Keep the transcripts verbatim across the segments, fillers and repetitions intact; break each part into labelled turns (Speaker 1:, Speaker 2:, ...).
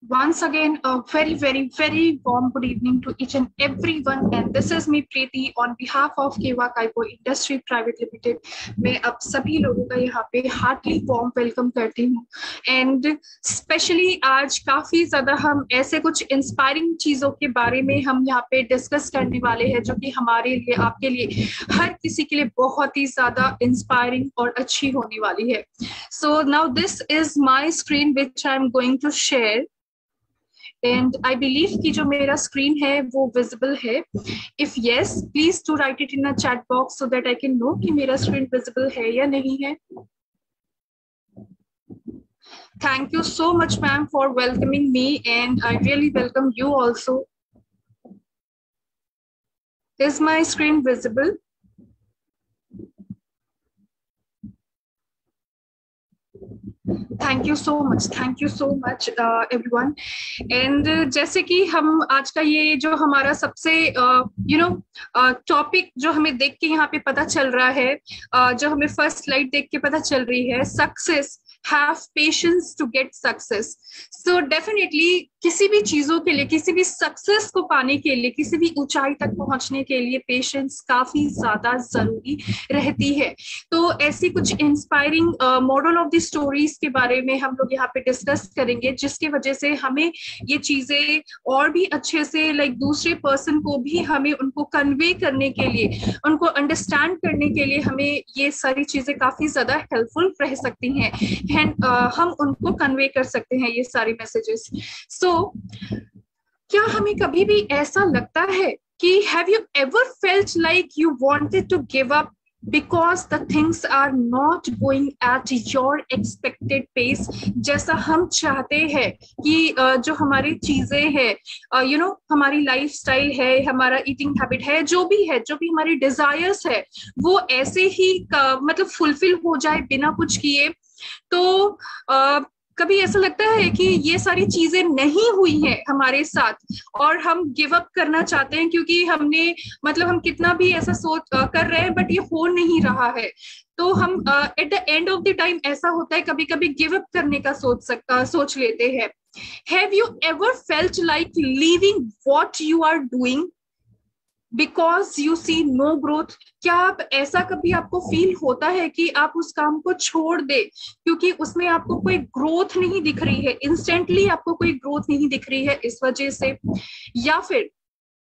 Speaker 1: Once again, a very, very, very warm good evening to each and everyone. And this is me, Preeti, on behalf of Kewa Kaipo Industry Private Limited. मैं अब सभी लोगों का यहाँ पे Hartley warm welcome करती हूँ. And specially आज काफी ज्यादा हम ऐसे कुछ इंस्पायरिंग चीजों के बारे में हम यहाँ पे डिस्कस करने वाले हैं, जो कि हमारे लिए, आपके लिए, हर किसी के लिए बहुत ही ज्यादा इंस्पायरिंग और अच्छी होने वाली है. So now this is my screen which I am going to share. And I believe कि जो मेरा स्क्रीन है वो विजिबल है. If yes, please to write it in a chat box so that I can know कि मेरा screen visible है या नहीं है. Thank you so much, ma'am, for welcoming me, and I really welcome you also. Is my screen visible? Thank you so much, thank you so much everyone. And जैसे कि हम आज का ये जो हमारा सबसे यू नो टॉपिक जो हमें देख के यहाँ पे पता चल रहा है, uh, जो हमें फर्स्ट स्लाइड देख के पता चल रही है, success, have patience to get success. So definitely किसी भी चीजों के लिए, किसी भी सक्सेस को पाने के लिए, किसी भी ऊंचाई तक पहुंचने के लिए पेशेंस काफी ज्यादा जरूरी रहती है. तो ऐसी कुछ inspiring model of the stories के बारे में हम लोग यहाँ पे डिस्कस करेंगे, जिसकी वजह से हमें ये चीजें और भी अच्छे से लाइक like, दूसरे पर्सन को भी हमें उनको कन्वे करने के लिए, उनको अंडरस्टैंड करने के लिए हमें ये सारी चीजें काफी ज्यादा हेल्पफुल रह सकती हैं. एंड uh, हम उनको कन्वे कर सकते हैं ये सारी मैसेजेस. सो so, क्या हमें कभी भी ऐसा लगता है कि have you ever felt like you wanted to give up because the things are not going at your expected pace, जैसा हम चाहते हैं कि uh, जो हमारी चीजें हैं, यू नो हमारी लाइफस्टाइल है, हमारा ईटिंग हैबिट है, जो भी है, जो भी हमारी डिजायर्स है, वो ऐसे ही uh, मतलब फुलफिल हो जाए बिना कुछ किए. तो uh, कभी ऐसा लगता है कि ये सारी चीजें नहीं हुई हैं हमारे साथ और हम गिव अप करना चाहते हैं, क्योंकि हमने मतलब हम कितना भी ऐसा सोच कर रहे हैं बट ये हो नहीं रहा है. तो हम at the end of the time ऐसा होता है, कभी कभी गिव अप करने का सोच सकता सोच लेते हैं. Have you ever felt like leaving what you are doing because you see no growth? क्या आप ऐसा कभी आपको फील होता है कि आप उस काम को छोड़ दे क्योंकि उसमें आपको कोई ग्रोथ नहीं दिख रही है, इंस्टेंटली आपको कोई ग्रोथ नहीं दिख रही है इस वजह से? या फिर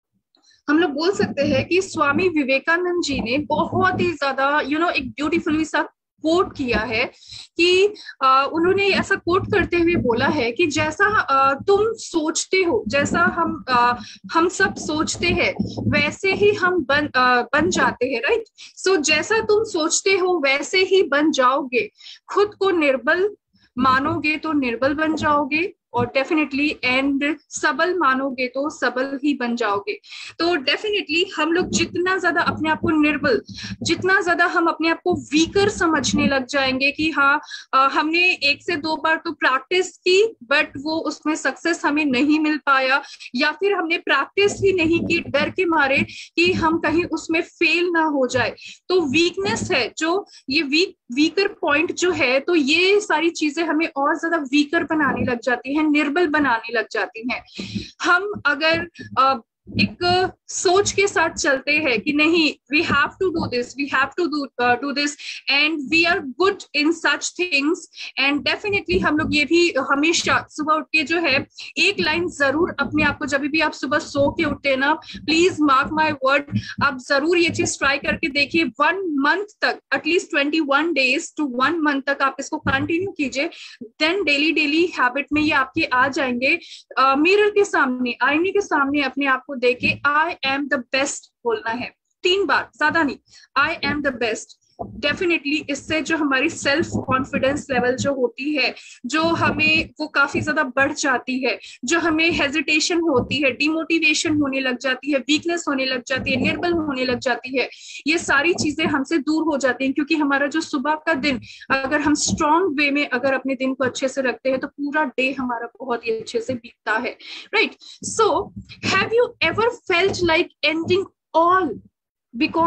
Speaker 1: हम लोग बोल सकते हैं कि स्वामी विवेकानंद जी ने बहुत ही ज्यादा यू नो एक ब्यूटीफुली सा कोट किया है कि आ, उन्होंने ऐसा कोट करते हुए बोला है कि जैसा आ, तुम सोचते हो, जैसा हम आ, हम सब सोचते हैं, वैसे ही हम बन आ, बन जाते हैं. राइट? सो जैसा तुम सोचते हो वैसे ही बन जाओगे. खुद को निर्बल मानोगे तो निर्बल बन जाओगे, और डेफिनेटली एंड सबल मानोगे तो सबल ही बन जाओगे. तो डेफिनेटली हम लोग जितना ज्यादा अपने आप को निर्बल, जितना ज्यादा हम अपने आप को वीकर समझने लग जाएंगे कि हाँ आ, हमने एक से दो बार तो प्रैक्टिस की बट वो उसमें सक्सेस हमें नहीं मिल पाया, या फिर हमने प्रैक्टिस ही नहीं की डर के मारे कि हम कहीं उसमें फेल ना हो जाए. तो वीकनेस है जो ये वीक वीकर पॉइंट जो है, तो ये सारी चीजें हमें और ज्यादा वीकर बनाने लग जाती हैं, निर्बल बनाने लग जाती हैं. हम अगर आ, एक सोच के साथ चलते हैं कि नहीं, we have to do this, we have to do do this and we are good in such things, and definitely हम लोग ये भी हमेशा सुबह उठ के जो है एक लाइन जरूर अपने आप को, जब भी आप सुबह सो के उठते हैं ना, प्लीज मार्क माय वर्ड, आप जरूर ये चीज ट्राई करके देखिए. वन मंथ तक, at least twenty one days to one month तक आप इसको कंटिन्यू कीजिए. देन डेली डेली हैबिट में ये आपके आ जाएंगे. मिरर uh, के सामने, आईने के सामने अपने आप को देखे आई एम द बेस्ट बोलना है तीन बार, ज्यादा नहीं, I am the best. Definitely इससे जो हमारी सेल्फ कॉन्फिडेंस लेवल जो होती है, जो हमें वो काफी ज्यादा बढ़ जाती है, जो हमें हेजिटेशन होती है, डिमोटिवेशन होने लग जाती है, वीकनेस होने लग जाती है, निर्बल होने लग जाती है, ये सारी चीजें हमसे दूर हो जाती हैं. क्योंकि हमारा जो सुबह का दिन, अगर हम स्ट्रॉन्ग वे में अगर अपने दिन को अच्छे से रखते हैं तो पूरा डे हमारा बहुत ही अच्छे से बीतता है. Right? So have you ever felt like ending all because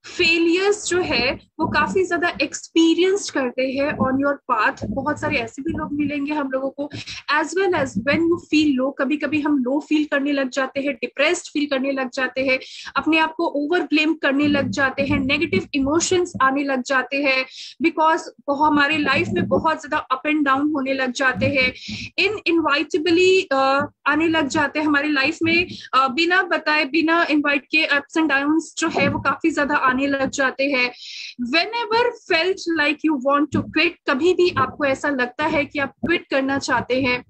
Speaker 1: failures जो है वो काफी ज्यादा एक्सपीरियंस करते हैं ऑन योर पाथ। बहुत सारे ऐसे भी लोग मिलेंगे हम लोगों को, as well as when you feel low, कभी कभी हम लो फील करने लग जाते हैं, डिप्रेस्ड फील करने लग जाते हैं, अपने आप को ओवर ब्लेम करने लग जाते हैं, नेगेटिव इमोशंस आने लग जाते हैं, बिकॉज वो हमारे लाइफ में बहुत ज्यादा अप एंड डाउन होने लग जाते हैं, इन इनवाइटेबली आने लग जाते हैं हमारी लाइफ में, uh, बिना बताए बिना इनवाइट के अप्स एंड डाउन्स जो है वो काफी ज्यादा आने लग जाते हैं। Whenever felt like you want to quit, कभी भी आपको ऐसा लगता है कि आप क्विट करना चाहते हैं,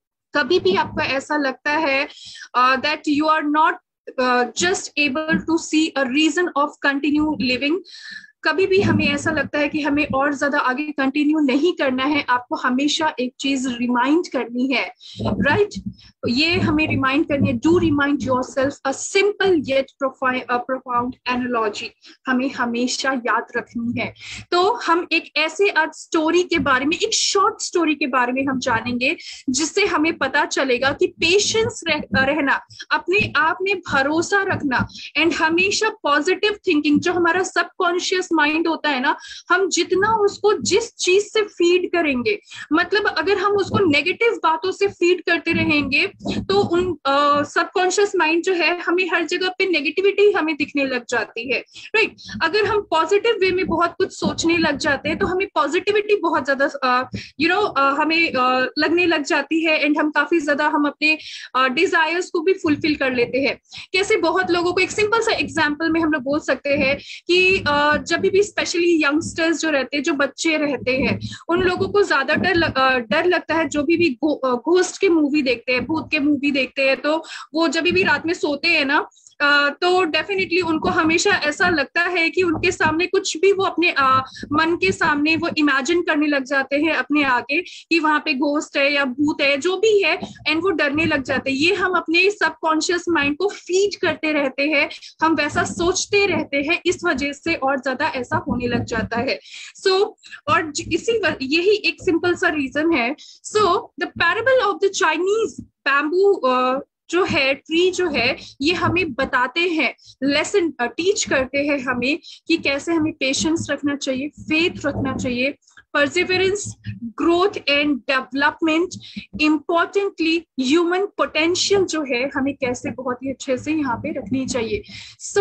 Speaker 1: कभी भी आपको ऐसा लगता है that you are not uh, just able to see a reason of continue living, कभी भी हमें ऐसा लगता है कि हमें और ज्यादा आगे कंटिन्यू नहीं करना है, आपको हमेशा एक चीज रिमाइंड करनी है, राइट right? ये हमें रिमाइंड करनी है, do remind yourself a simple yet profound analogy, हमें हमेशा याद रखनी है। तो हम एक ऐसे आज स्टोरी के बारे में, एक शॉर्ट स्टोरी के बारे में हम जानेंगे, जिससे हमें पता चलेगा कि पेशेंस रह, रहना, अपने आप में भरोसा रखना, एंड हमेशा पॉजिटिव थिंकिंग, जो हमारा सबकॉन्शियस माइंड होता है ना, हम जितना उसको जिस चीज से फीड करेंगे, मतलब अगर हम उसको नेगेटिव बातों से फीड करते रहेंगे तो उन सबकॉन्शियस uh, माइंड जो है हमें हर जगह पे नेगेटिविटी हमें दिखने लग जाती है, राइट right? अगर हम पॉजिटिव वे में बहुत कुछ सोचने लग जाते हैं तो हमें पॉजिटिविटी बहुत ज्यादा यू नो हमें uh, लगने लग जाती है, एंड हम काफी ज्यादा हम अपने डिजायर्स uh, को भी फुलफिल कर लेते हैं। कैसे बहुत लोगों को एक सिंपल सा एग्जाम्पल में हम लोग बोल सकते हैं कि uh, जब भी स्पेशली यंगस्टर्स जो रहते हैं, जो बच्चे रहते हैं, उन लोगों को ज्यादा डर डर लगता है, जो भी भी घोस्ट के मूवी देखते हैं, भूत के मूवी देखते हैं, तो वो जब भी रात में सोते हैं ना, Uh, तो डेफिनेटली उनको हमेशा ऐसा लगता है कि उनके सामने कुछ भी वो अपने uh, मन के सामने वो इमेजिन करने लग जाते हैं अपने आगे कि वहां पे घोस्ट है या भूत है, जो भी है, एंड वो डरने लग जाते हैं। ये हम अपने सबकॉन्शियस माइंड को फीड करते रहते हैं, हम वैसा सोचते रहते हैं, इस वजह से और ज्यादा ऐसा होने लग जाता है। सो so, और इसी यही एक सिंपल सा रीजन है। So the parable of the Chinese bamboo जो है, ट्री जो है, ये हमें बताते हैं, लेसन टीच करते हैं हमें कि कैसे हमें पेशेंस रखना चाहिए, फेथ रखना चाहिए, perseverance, growth and development, importantly human potential जो है हमें कैसे बहुत ही अच्छे से यहाँ पे रखनी चाहिए। सो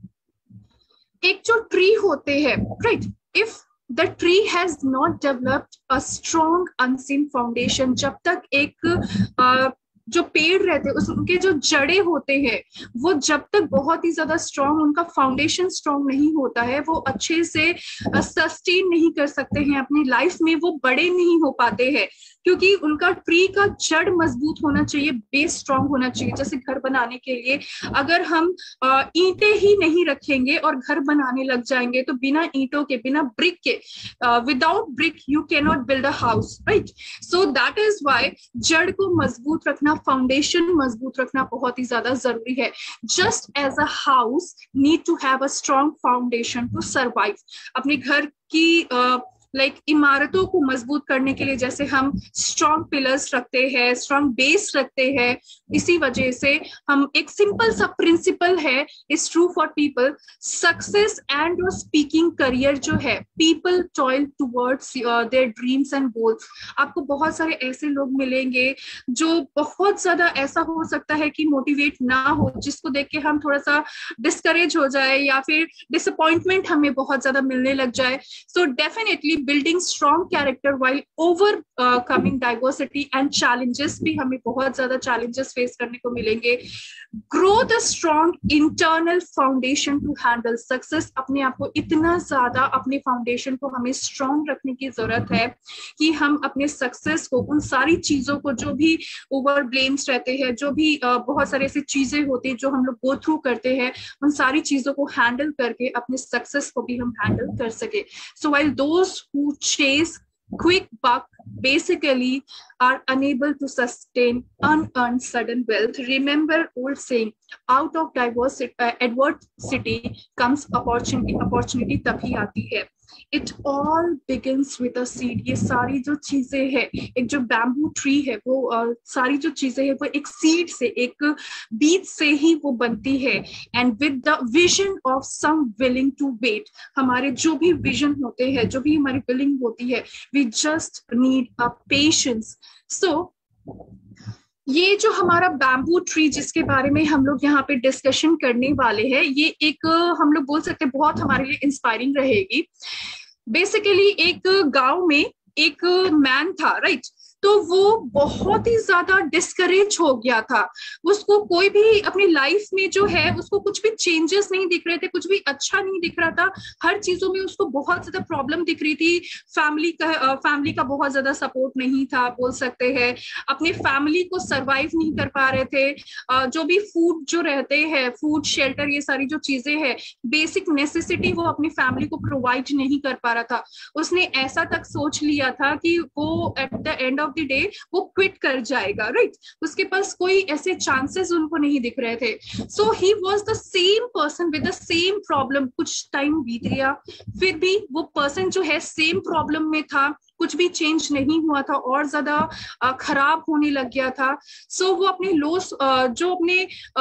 Speaker 1: so, एक जो ट्री होते हैं, right, if the tree has not developed a strong unseen foundation, जब तक एक uh, जो पेड़ रहते हैं उनके जो जड़े होते हैं वो जब तक बहुत ही ज्यादा स्ट्रांग, उनका फाउंडेशन स्ट्रांग नहीं होता है, वो अच्छे से सस्टेन नहीं कर सकते हैं अपनी लाइफ में, वो बड़े नहीं हो पाते हैं, क्योंकि उनका ट्री का जड़ मजबूत होना चाहिए, बेस स्ट्रांग होना चाहिए। जैसे घर बनाने के लिए अगर हम ईंटें ही नहीं रखेंगे और घर बनाने लग जाएंगे तो बिना ईंटों के, बिना ब्रिक के, without brick you can not build a house, right. So that is why जड़ को मजबूत रखना, फाउंडेशन मजबूत रखना बहुत ही ज्यादा जरूरी है। Just as a house need to have a strong foundation to survive. अपने घर की uh, लाइक like, इमारतों को मजबूत करने के लिए जैसे हम स्ट्रॉन्ग पिलर्स रखते हैं, स्ट्रॉन्ग बेस रखते हैं, इसी वजह से हम एक सिंपल सा प्रिंसिपल है, is true for people, success and your speaking career जो है, people toil towards their dreams and goals. आपको बहुत सारे ऐसे लोग मिलेंगे जो बहुत ज्यादा ऐसा हो सकता है कि मोटिवेट ना हो, जिसको देख के हम थोड़ा सा डिस्करेज हो जाए या फिर डिसअपॉइंटमेंट हमें बहुत ज्यादा मिलने लग जाए। So definitely building strong character while overcoming uh, diversity and challenges, भी हमें बहुत ज्यादा challenges face करने को मिलेंगे। Grow the strong internal foundation to handle success। अपने आप को इतना ज्यादा, अपने फाउंडेशन को हमें strong रखने की जरूरत है कि हम अपने सक्सेस को, उन सारी चीजों को, जो भी ओवर ब्लेम्स रहते हैं, जो भी uh, बहुत सारी ऐसी चीजें होती है जो हम लोग गो थ्रू करते हैं, उन सारी चीजों को हैंडल करके अपने सक्सेस को भी हम हैंडल कर सके। So while those who chase quick buck basically are unable to sustain unearned sudden wealth, remember old saying, out of diversity uh, adversity comes opportunity। opportunity तभी आती है। It all begins with a seed. ये सारी जो चीजें हैं, एक जो बैम्बू ट्री है वो uh, सारी जो चीजें हैं वो एक सीड से, एक बीज से ही वो बनती है। And with the vision of some willing to wait, हमारे जो भी विजन होते हैं, जो भी हमारी विलिंग होती है, we just need a patience. So ये जो हमारा बैम्बू ट्री जिसके बारे में हम लोग यहाँ पे डिस्कशन करने वाले हैं, ये एक हम लोग बोल सकते हैं बहुत हमारे लिए इंस्पायरिंग रहेगी। बेसिकली एक गांव में एक मैन था, राइट? तो वो बहुत ही ज्यादा डिस्करेज हो गया था। उसको कोई भी अपनी लाइफ में जो है उसको कुछ भी चेंजेस नहीं दिख रहे थे, कुछ भी अच्छा नहीं दिख रहा था। हर चीजों में उसको बहुत ज्यादा प्रॉब्लम दिख रही थी। फैमिली का फैमिली का बहुत ज्यादा सपोर्ट नहीं था, बोल सकते हैं। अपने फैमिली को सरवाइव नहीं कर पा रहे थे। जो भी फूड जो रहते हैं, फूड शेल्टर, ये सारी जो चीजें हैं, बेसिक नेसेसिटी वो अपनी फैमिली को प्रोवाइड नहीं कर पा रहा था। उसने ऐसा तक सोच लिया था कि वो at the end of the day वो क्विट कर जाएगा, राइट? उसके पास कोई ऐसे चांसेस उनको नहीं दिख रहे थे। So he was the same person with the same problem. कुछ टाइम बीत गया, फिर भी वो पर्सन जो है सेम प्रॉब्लम में था, कुछ भी चेंज नहीं हुआ था, और ज्यादा खराब होने लग गया था। सो so, वो अपने लॉस जो अपने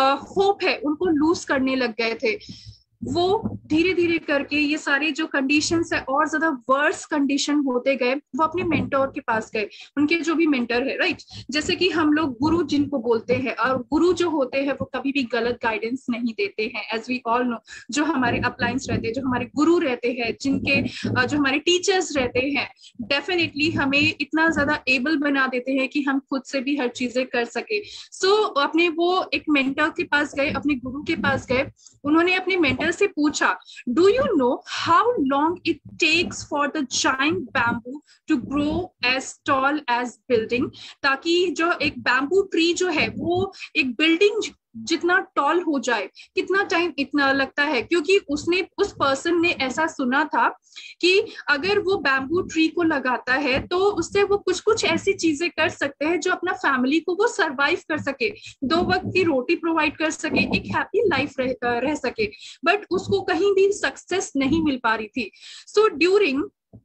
Speaker 1: होप है उनको लूज करने लग गए थे। वो धीरे धीरे करके ये सारे जो कंडीशंस है और ज्यादा वर्स कंडीशन होते गए। वो अपने मेंटोर के पास गए, उनके जो भी मेंटर है, राइट? जैसे कि हम लोग गुरु जिनको बोलते हैं, और गुरु जो होते हैं वो कभी भी गलत गाइडेंस नहीं देते हैं, एज वी ऑल नो। जो हमारे अपलाइंस रहते हैं, जो हमारे गुरु रहते हैं, जिनके जो हमारे टीचर्स रहते हैं, डेफिनेटली हमें इतना ज्यादा एबल बना देते हैं कि हम खुद से भी हर चीजें कर सके। सो so, अपने वो एक मेंटर के पास गए, अपने गुरु के पास गए। उन्होंने अपने मेंटर से पूछा, do you know how long it takes for the giant bamboo to grow as tall as building? ताकि जो एक बैम्बू ट्री जो है वो एक बिल्डिंग जितना टॉल हो जाए, कितना टाइम इतना लगता है? क्योंकि उसने उस पर्सन ने ऐसा सुना था कि अगर वो बैम्बू ट्री को लगाता है तो उससे वो कुछ कुछ ऐसी चीजें कर सकते हैं जो अपना फैमिली को वो सरवाइव कर सके, दो वक्त की रोटी प्रोवाइड कर सके, एक हैप्पी लाइफ रह, रह सके। बट उसको कहीं भी सक्सेस नहीं मिल पा रही थी। So during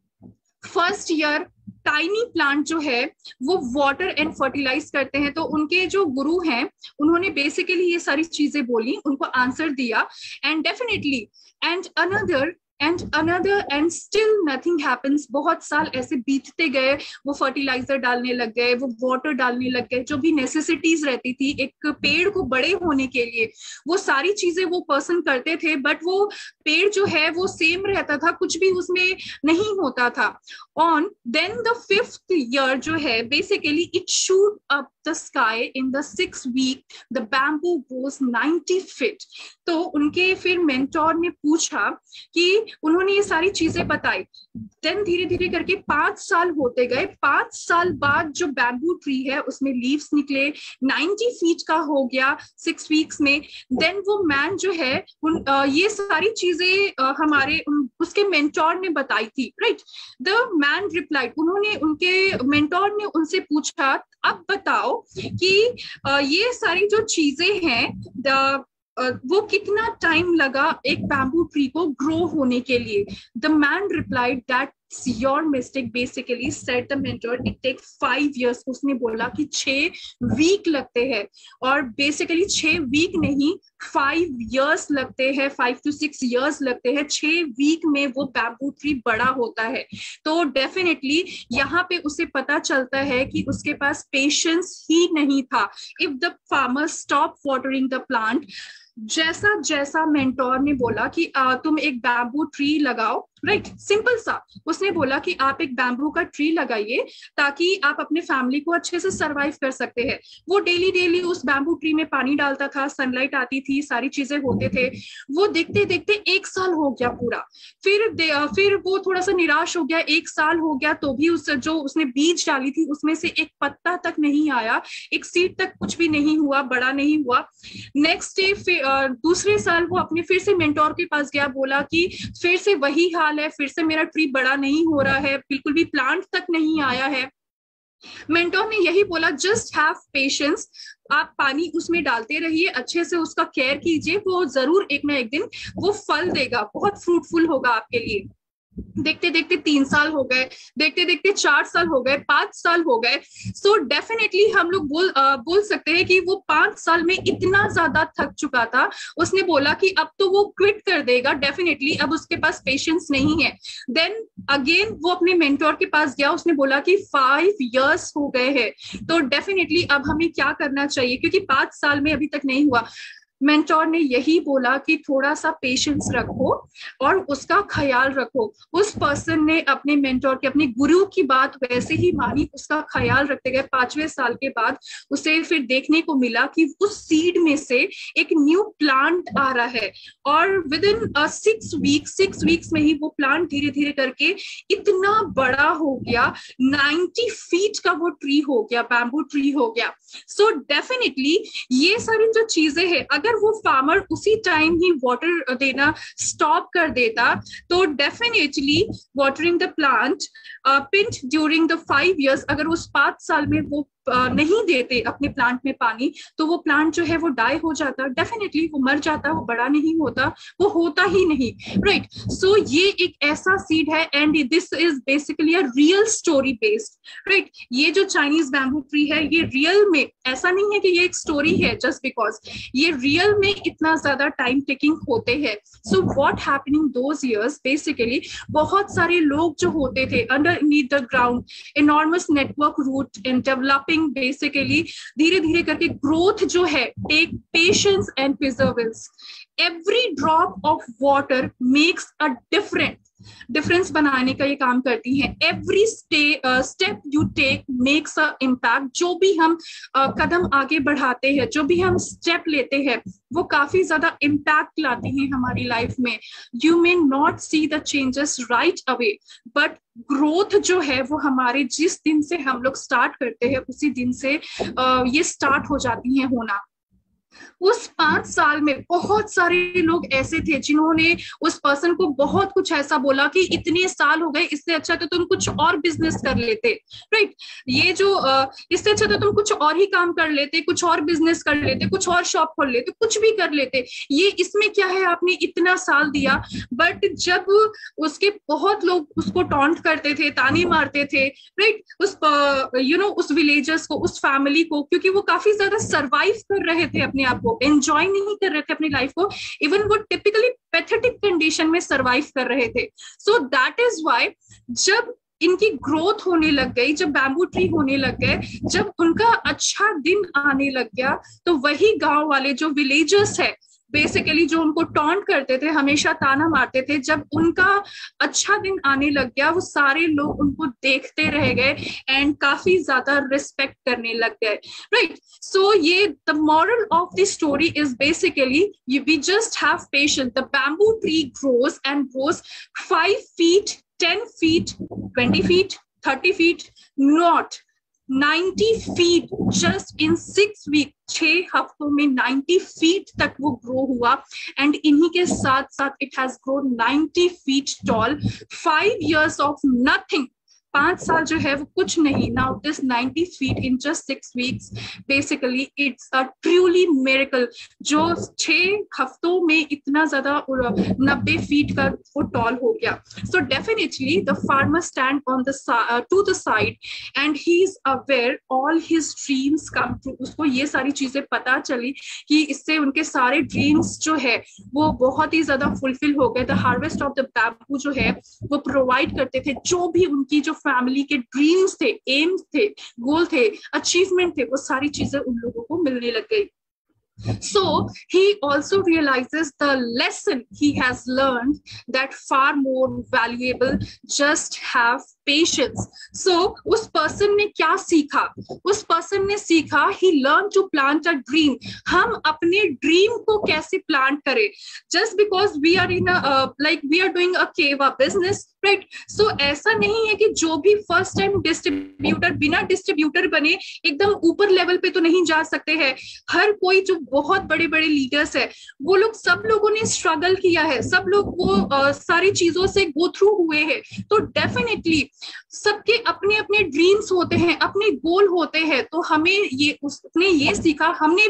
Speaker 1: first year tiny plant जो है वो वाटर एंड फर्टिलाइज करते हैं। तो उनके जो गुरु हैं उन्होंने बेसिकली ये सारी चीजें बोली, उनको आंसर दिया। And definitely and another and another and still nothing happens. बहुत साल ऐसे बीतते गए, वो फर्टिलाइजर डालने लग गए, वो वाटर डालने लग गए, जो भी नेसेसिटीज रहती थी एक पेड़ को बड़े होने के लिए, वो सारी चीजें वो पर्सन करते थे। बट वो पेड़ जो है वो सेम रहता था, कुछ भी उसमें नहीं होता था। On then the fifth year जो है basically it shoot up the sky in the six week the bamboo was ninety feet. तो उनके फिर मेंटोर ने पूछा कि उन्होंने ये सारी चीजें बताई। देन धीरे धीरे करके पांच साल होते गए। पांच साल बाद जो बैम्बू ट्री है उसमें लीव्स निकले, नाइंटी फीट का हो गया सिक्स वीक्स में। देन वो मैन जो है उन आ, ये सारी चीजें आ, हमारे उन, उसके मेंटोर ने बताई थी, राइट? द मैन रिप्लाइड, उन्होंने उनके मेंटोर ने उनसे पूछा, अब बताओ कि आ, ये सारी जो चीजें हैं द Uh, वो कितना टाइम लगा एक बैम्बू ट्री को ग्रो होने के लिए? The man replied that's your mistake basically, said the mentor, it take five years. उसने बोला कि छह वीक लगते हैं, और बेसिकली छह वीक नहीं, फाइव इयर्स लगते हैं, फाइव टू सिक्स इयर्स लगते हैं। छह वीक में वो बैम्बू ट्री बड़ा होता है। तो डेफिनेटली यहाँ पे उसे पता चलता है कि उसके पास पेशेंस ही नहीं था। If the farmer stop watering the plant, जैसा जैसा मेंटोर ने बोला कि आ, तुम एक बैम्बू ट्री लगाओ, राइट? सिंपल सा उसने बोला कि आप एक बैम्बू का ट्री लगाइए ताकि आप अपने फैमिली को अच्छे से सरवाइव कर सकते हैं। वो डेली डेली उस बैम्बू ट्री में पानी डालता था, सनलाइट आती थी, सारी चीजें होते थे। वो देखते देखते एक साल हो गया पूरा। फिर फिर वो थोड़ा सा निराश हो गया, एक साल हो गया तो भी उस जो उसने बीज डाली थी उसमें से एक पत्ता तक नहीं आया, एक सीड तक कुछ भी नहीं हुआ, बड़ा नहीं हुआ। नेक्स्ट डे फिर दूसरे साल वो अपने फिर से मेंटोर के पास गया, बोला कि फिर से वही हाल है, फिर से मेरा ट्री बड़ा नहीं हो रहा है, बिल्कुल भी प्लांट तक नहीं आया है। मेंटोर ने यही बोला, जस्ट हैव पेशेंस, आप पानी उसमें डालते रहिए, अच्छे से उसका केयर कीजिए, वो जरूर एक ना एक दिन वो फल देगा, बहुत फ्रूटफुल होगा आपके लिए। देखते देखते तीन साल हो गए, देखते देखते चार साल हो गए, पांच साल हो गए। सो डेफिनेटली हम लोग बोल आ, बोल सकते हैं कि वो पांच साल में इतना ज्यादा थक चुका था, उसने बोला कि अब तो वो क्विट कर देगा, डेफिनेटली अब उसके पास पेशेंस नहीं है। देन अगेन वो अपने मेंटोर के पास गया, उसने बोला कि फाइव इयर्स हो गए हैं, तो डेफिनेटली अब हमें क्या करना चाहिए, क्योंकि पांच साल में अभी तक नहीं हुआ। मेंटोर ने यही बोला कि थोड़ा सा पेशेंस रखो और उसका ख्याल रखो। उस पर्सन ने अपने मेंटोर के, अपने गुरु की बात वैसे ही मानी, उसका ख्याल रखते गए। पांचवें साल के बाद उसे फिर देखने को मिला कि उस सीड में से एक न्यू प्लांट आ रहा है, और within six week six weeks में ही वो प्लांट धीरे धीरे करके इतना बड़ा हो गया, नाइन्टी फीट का वो ट्री हो गया, बैम्बू ट्री हो गया। सो डेफिनेटली ये सारी जो चीजें हैं, अगर वो फार्मर उसी टाइम ही वाटर देना स्टॉप कर देता, तो definitely watering the plant pinch during the five years, अगर उस पांच साल में वो Uh, नहीं देते अपने प्लांट में पानी, तो वो प्लांट जो है वो डाई हो जाता, डेफिनेटली वो मर जाता, वो बड़ा नहीं होता, वो होता ही नहीं, राइट। सो ये एक ऐसा सीड है, and this is basically a real story based, right. ये जो चाइनीज बैम्बू ट्री है, ये रियल में, ऐसा नहीं है कि ये एक स्टोरी है जस्ट बिकॉज, ये रियल में इतना ज्यादा टाइम टेकिंग होते हैं। So what happening those years, basically बहुत सारे लोग जो होते थे underneath the ground, enormous network root in developing basically, धीरे धीरे करके ग्रोथ जो है, take patience and perseverance, every drop of water makes a difference, difference बनाने का ये काम करती है। Every step you take makes a impact, जो भी हम uh, कदम आगे बढ़ाते हैं, जो भी हम स्टेप लेते हैं, वो काफी ज्यादा इम्पैक्ट लाते हैं हमारी लाइफ में। You may not see the changes right away, but growth जो है वो हमारे जिस दिन से हम लोग स्टार्ट करते हैं, उसी दिन से uh, ये स्टार्ट हो जाती है होना। उस पांच साल में बहुत सारे लोग ऐसे थे जिन्होंने उस पर्सन को बहुत कुछ ऐसा बोला कि इतने साल हो गए, इससे अच्छा तो तुम कुछ और बिजनेस कर लेते, राइट। ये जो इससे अच्छा तो तुम कुछ और ही काम कर लेते, कुछ और बिजनेस कर लेते, कुछ और शॉप खोल लेते, कुछ भी कर लेते, ये इसमें क्या है, आपने इतना साल दिया। बट जब उसके बहुत लोग उसको टॉन्ट करते थे, ताने मारते थे, राइट, उस यू नो उस विलेजर्स को, उस फैमिली को, क्योंकि वो काफी ज्यादा सर्वाइव कर रहे थे अपने आप को, एंजॉय नहीं कर रहे थे अपनी लाइफ को, इवन वो टिपिकली पैथेटिक कंडीशन में सरवाइव कर रहे थे। सो दैट इज व्हाई जब इनकी ग्रोथ होने लग गई, जब बैम्बू ट्री होने लग गए, जब उनका अच्छा दिन आने लग गया, तो वही गांव वाले जो विलेजर्स है बेसिकली, जो उनको टॉन्ट करते थे, हमेशा ताना मारते थे, जब उनका अच्छा दिन आने लग गया, वो सारे लोग उनको देखते रह गए एंड काफी ज्यादा रिस्पेक्ट करने लग गए, राइट। सो ये the moral of the story is basically we just have patience. The bamboo tree grows and grows five feet, ten feet, twenty feet, thirty feet, not ninety feet just in six week, छह हफ्तों में ninety feet तक वो grow हुआ, and इन्हीं के साथ साथ it has grown ninety feet tall. Five years of nothing, पांच साल जो है वो कुछ नहीं, now this ninety feet in just six weeks, basically it's a truly miracle, जो छह हफ्तों में इतना ज्यादा नब्बे फीट का वो टॉल हो गया। So definitely the farmer stand on the to the side and he is aware all his dreams come true. उसको ये सारी चीजें पता चली कि इससे उनके सारे ड्रीम्स जो है वो बहुत ही ज्यादा फुलफिल हो गए। The harvest of the bamboo जो है वो प्रोवाइड करते थे, जो भी उनकी जो फैमिली के ड्रीम्स थे, एम्स थे, गोल थे, अचीवमेंट थे, वो सारी चीजें उन लोगों को मिलने लग गई। So he also realizes the lesson he has learned, that far more valuable just have patience. So उस पर्सन ने क्या सीखा? उस पर्सन ने सीखा he learned to plant a dream. हम अपने ड्रीम को कैसे प्लांट करें? Just because we are in a uh, like we are doing a Keva business, right? So ऐसा नहीं है कि जो भी फर्स्ट टाइम डिस्ट्रीब्यूटर बिना डिस्ट्रीब्यूटर बने एकदम ऊपर लेवल पे तो नहीं जा सकते हैं। हर कोई जो बहुत बड़े बड़े लीडर्स है, वो लोग सब लोगों ने स्ट्रगल किया है, सब लोग वो uh, सारी चीजों से गो थ्रू हुए हैं। तो डेफिनेटली सबके अपने अपने ड्रीम्स होते हैं, अपने गोल होते हैं। तो हमें ये उसने ये सीखा, हमने भी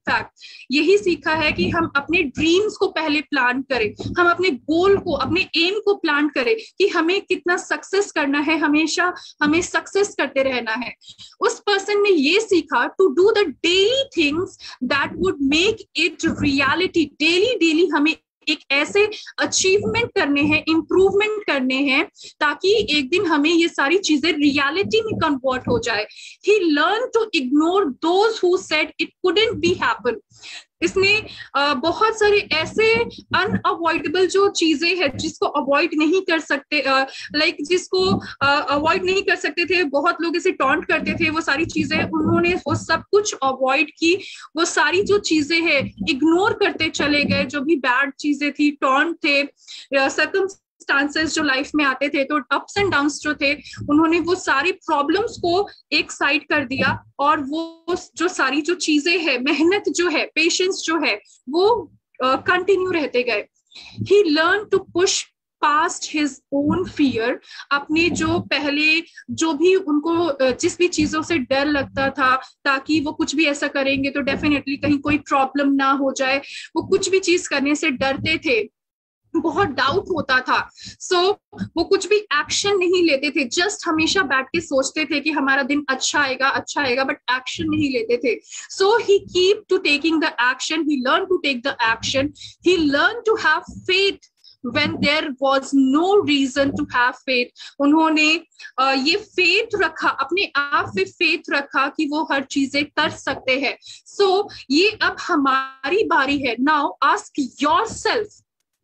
Speaker 1: फैक्ट यही सीखा है कि हम अपने ड्रीम्स को पहले प्लान करें, हम अपने गोल को, अपने एम को प्लान करें कि हमें कितना सक्सेस करना है, हमेशा हमें सक्सेस करते रहना है। उस पर्सन ने ये सीखा to do the daily things that would make it reality. Daily daily हमें एक ऐसे अचीवमेंट करने हैं, इंप्रूवमेंट करने हैं, ताकि एक दिन हमें ये सारी चीजें रियलिटी में कन्वर्ट हो जाए। He learn to ignore those who said it couldn't be happen. इसने uh, बहुत सारे ऐसे अनअवॉइडेबल जो चीजें हैं जिसको अवॉइड नहीं कर सकते, लाइक uh, like जिसको अवॉइड uh, नहीं कर सकते थे, बहुत लोग इसे टॉन्ट करते थे, वो सारी चीजें उन्होंने वो सब कुछ अवॉइड की। वो सारी जो चीजें हैं इग्नोर करते चले गए, जो भी बैड चीजें थी, टॉन्ट थे, सर्कम स्टांसेस जो लाइफ में आते थे, तो अप्स एंड डाउन्स जो थे, उन्होंने वो सारी प्रॉब्लम्स को एक साइड कर दिया और वो जो सारी जो चीजें हैं, मेहनत जो है, पेशेंस जो है, वो कंटिन्यू uh, रहते गए। He learn to push past his own fear. अपने जो पहले जो भी उनको जिस भी चीजों से डर लगता था, ताकि वो कुछ भी ऐसा करेंगे तो डेफिनेटली कहीं कोई प्रॉब्लम ना हो जाए, वो कुछ भी चीज करने से डरते थे, बहुत डाउट होता था। सो so, वो कुछ भी एक्शन नहीं लेते थे, जस्ट हमेशा बैठ के सोचते थे कि हमारा दिन अच्छा आएगा, अच्छा आएगा, बट एक्शन नहीं लेते थे। So he keep to taking the action, he learn to take the action, he learn to have faith when there was no reason to have faith। उन्होंने uh, ये फेथ रखा, अपने आप पे फेथ रखा कि वो हर चीजें कर सकते हैं। सो so, ये अब हमारी बारी है। Now ask yourself,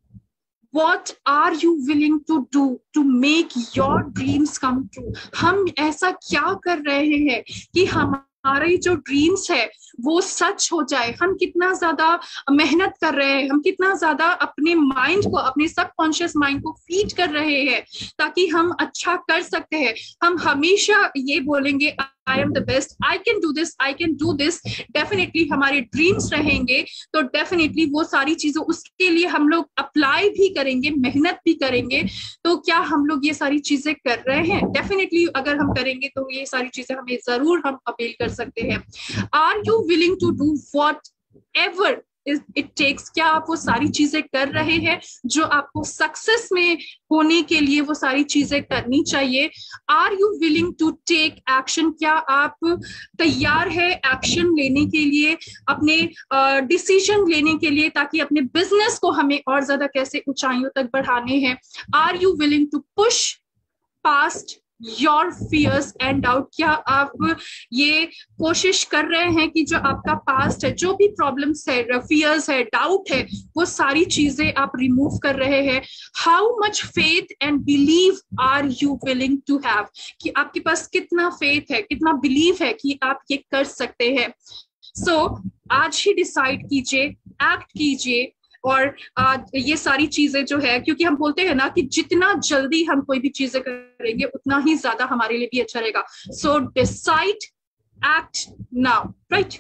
Speaker 1: what are you willing to do to make your dreams come true? हम ऐसा क्या कर रहे हैं कि हमारे जो ड्रीम्स है वो सच हो जाए? हम कितना ज्यादा मेहनत कर रहे हैं, हम कितना ज्यादा अपने माइंड को, अपने सबकॉन्शियस माइंड को फीड कर रहे हैं ताकि हम अच्छा कर सकते हैं। हम हमेशा ये बोलेंगे I am the best, I can do this, I can do this. Definitely हमारे ड्रीम्स रहेंगे तो डेफिनेटली वो सारी चीजें, उसके लिए हम लोग अप्लाई भी करेंगे, मेहनत भी करेंगे। तो क्या हम लोग ये सारी चीजें कर रहे हैं? डेफिनेटली अगर हम करेंगे तो ये सारी चीजें हमें जरूर हम अपील कर सकते हैं। Are you willing to do whatever it takes? क्या आप वो सारी चीजें कर रहे हैं जो आपको सक्सेस में होने के लिए वो सारी चीजें करनी चाहिए? Are you willing to take action? क्या आप तैयार है एक्शन लेने के लिए, अपने डिसीजन uh, लेने के लिए, ताकि अपने बिजनेस को हमें और ज्यादा कैसे ऊंचाइयों तक बढ़ाने हैं? Are you willing to push past your fears and doubt? क्या आप ये कोशिश कर रहे हैं कि जो आपका पास्ट है, जो भी प्रॉब्लम्स है, फियर्स है, डाउट है, वो सारी चीजें आप रिमूव कर रहे हैं? How much faith and believe are you willing to have? कि आपके पास कितना फेथ है, कितना बिलीव है कि आप ये कर सकते हैं? सो so, आज ही डिसाइड कीजिए, एक्ट कीजिए, और आ, ये सारी चीजें जो है, क्योंकि हम बोलते हैं ना कि जितना जल्दी हम कोई भी चीजें करेंगे उतना ही ज्यादा हमारे लिए भी अच्छा रहेगा। So decide, act now, right?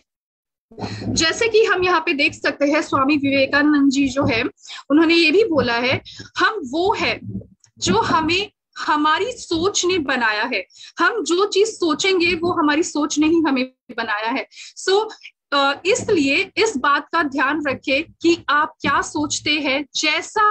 Speaker 1: जैसे कि हम यहाँ पे देख सकते हैं, स्वामी विवेकानंद जी जो है, उन्होंने ये भी बोला है, हम वो है जो हमें हमारी सोच ने बनाया है। हम जो चीज सोचेंगे वो हमारी सोच ने ही हमें बनाया है। सो so, Uh, इसलिए इस बात का ध्यान रखें कि आप क्या सोचते हैं। जैसा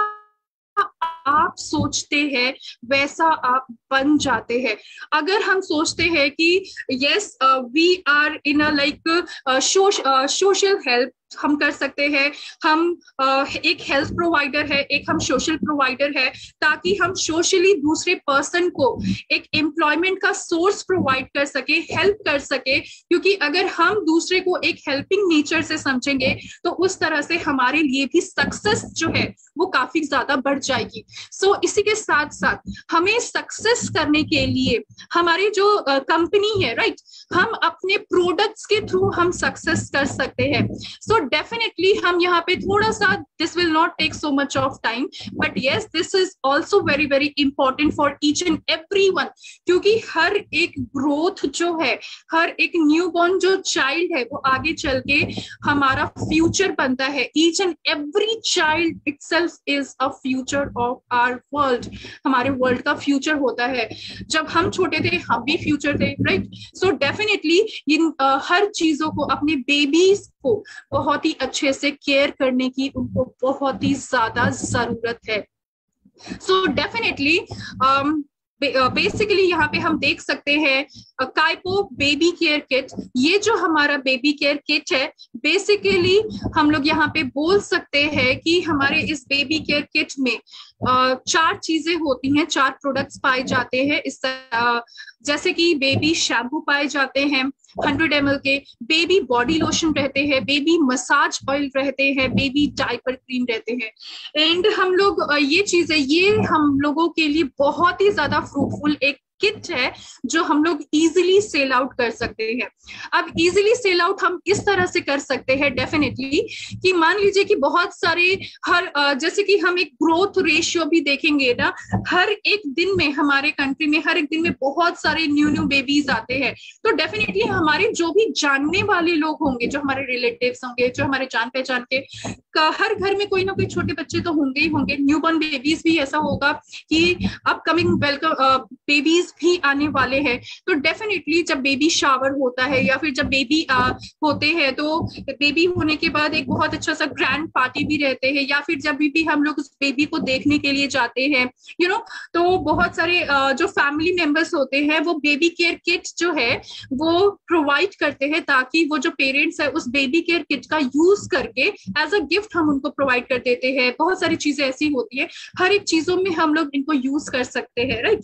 Speaker 1: आप सोचते हैं वैसा आप बन जाते हैं। अगर हम सोचते हैं कि yes we are in a like social help हम कर सकते हैं, हम uh, एक हेल्थ प्रोवाइडर है, एक हम सोशल प्रोवाइडर है, ताकि हम सोशली दूसरे पर्सन को एक एम्प्लॉयमेंट का सोर्स प्रोवाइड कर सके, हेल्प कर सके। क्योंकि अगर हम दूसरे को एक हेल्पिंग नेचर से समझेंगे तो उस तरह से हमारे लिए भी सक्सेस जो है वो काफी ज्यादा बढ़ जाएगी। सो so, इसी के साथ साथ हमें सक्सेस करने के लिए हमारे जो कंपनी uh, है, राइट right? हम अपने प्रोडक्ट्स के थ्रू हम सक्सेस कर सकते हैं। सो so, डेफिनेटली हम यहाँ पे थोड़ा सा, this will not take so much of time, but yes this is also very very important for each and every one. क्योंकि हर एक ग्रोथ जो है, हर एक न्यू बॉर्न जो चाइल्ड है, वो आगे चल के हमारा फ्यूचर बनता है। Each and every child itself is a future of our world. हमारे वर्ल्ड का फ्यूचर होता है। जब हम छोटे थे हम भी फ्यूचर थे, right? So definitely in uh, हर चीजों को, अपने बेबीज को बहुत ही अच्छे से केयर करने की उनको बहुत ही ज्यादा जरूरत है। सो डेफिनेटली बेसिकली यहाँ पे हम देख सकते हैं काइपो बेबी केयर किट। ये जो हमारा बेबी केयर किट है, बेसिकली हम लोग यहाँ पे बोल सकते हैं कि हमारे इस बेबी केयर किट में uh, चार चीजें होती हैं, चार प्रोडक्ट्स पाए जाते हैं इस uh, जैसे कि बेबी शैम्पू पाए जाते हैं हंड्रेड एम एल के, बेबी बॉडी लोशन रहते हैं, बेबी मसाज ऑयल रहते हैं, बेबी डायपर क्रीम रहते हैं। एंड हम लोग ये चीजें, ये हम लोगों के लिए बहुत ही ज्यादा फ्रूटफुल एक किट है जो हम लोग इजीली सेल आउट कर सकते हैं। अब इजीली सेल आउट हम इस तरह से कर सकते हैं डेफिनेटली कि मान लीजिए कि बहुत सारे हर जैसे कि हम एक ग्रोथ रेशियो भी देखेंगे ना, हर एक दिन में हमारे कंट्री में हर एक दिन में बहुत सारे न्यू न्यू बेबीज आते हैं। तो डेफिनेटली हमारे जो भी जानने वाले लोग होंगे, जो हमारे रिलेटिव्स होंगे, जो हमारे जान पहचान के, हर घर में कोई ना कोई छोटे बच्चे तो होंगे ही होंगे। न्यूबॉर्न बेबीज भी ऐसा होगा कि अपकमिंग वेलकम बेबीज भी आने वाले हैं। तो डेफिनेटली जब बेबी शावर होता है या फिर जब बेबी होते हैं तो बेबी होने के बाद एक बहुत अच्छा सा ग्रैंड पार्टी भी रहते हैं, या फिर जब भी हम लोग उस बेबी को देखने के लिए जाते हैं यू you नो know, तो बहुत सारे uh, जो फैमिली मेंबर्स होते हैं वो बेबी केयर किट जो है वो प्रोवाइड करते हैं, ताकि वो जो पेरेंट्स है उस बेबी केयर किट का यूज करके एज अ गिफ्ट हम उनको प्रोवाइड कर देते हैं। बहुत सारी चीजें ऐसी होती है, हर एक चीजों में हम लोग इनको यूज कर सकते हैं, राइट,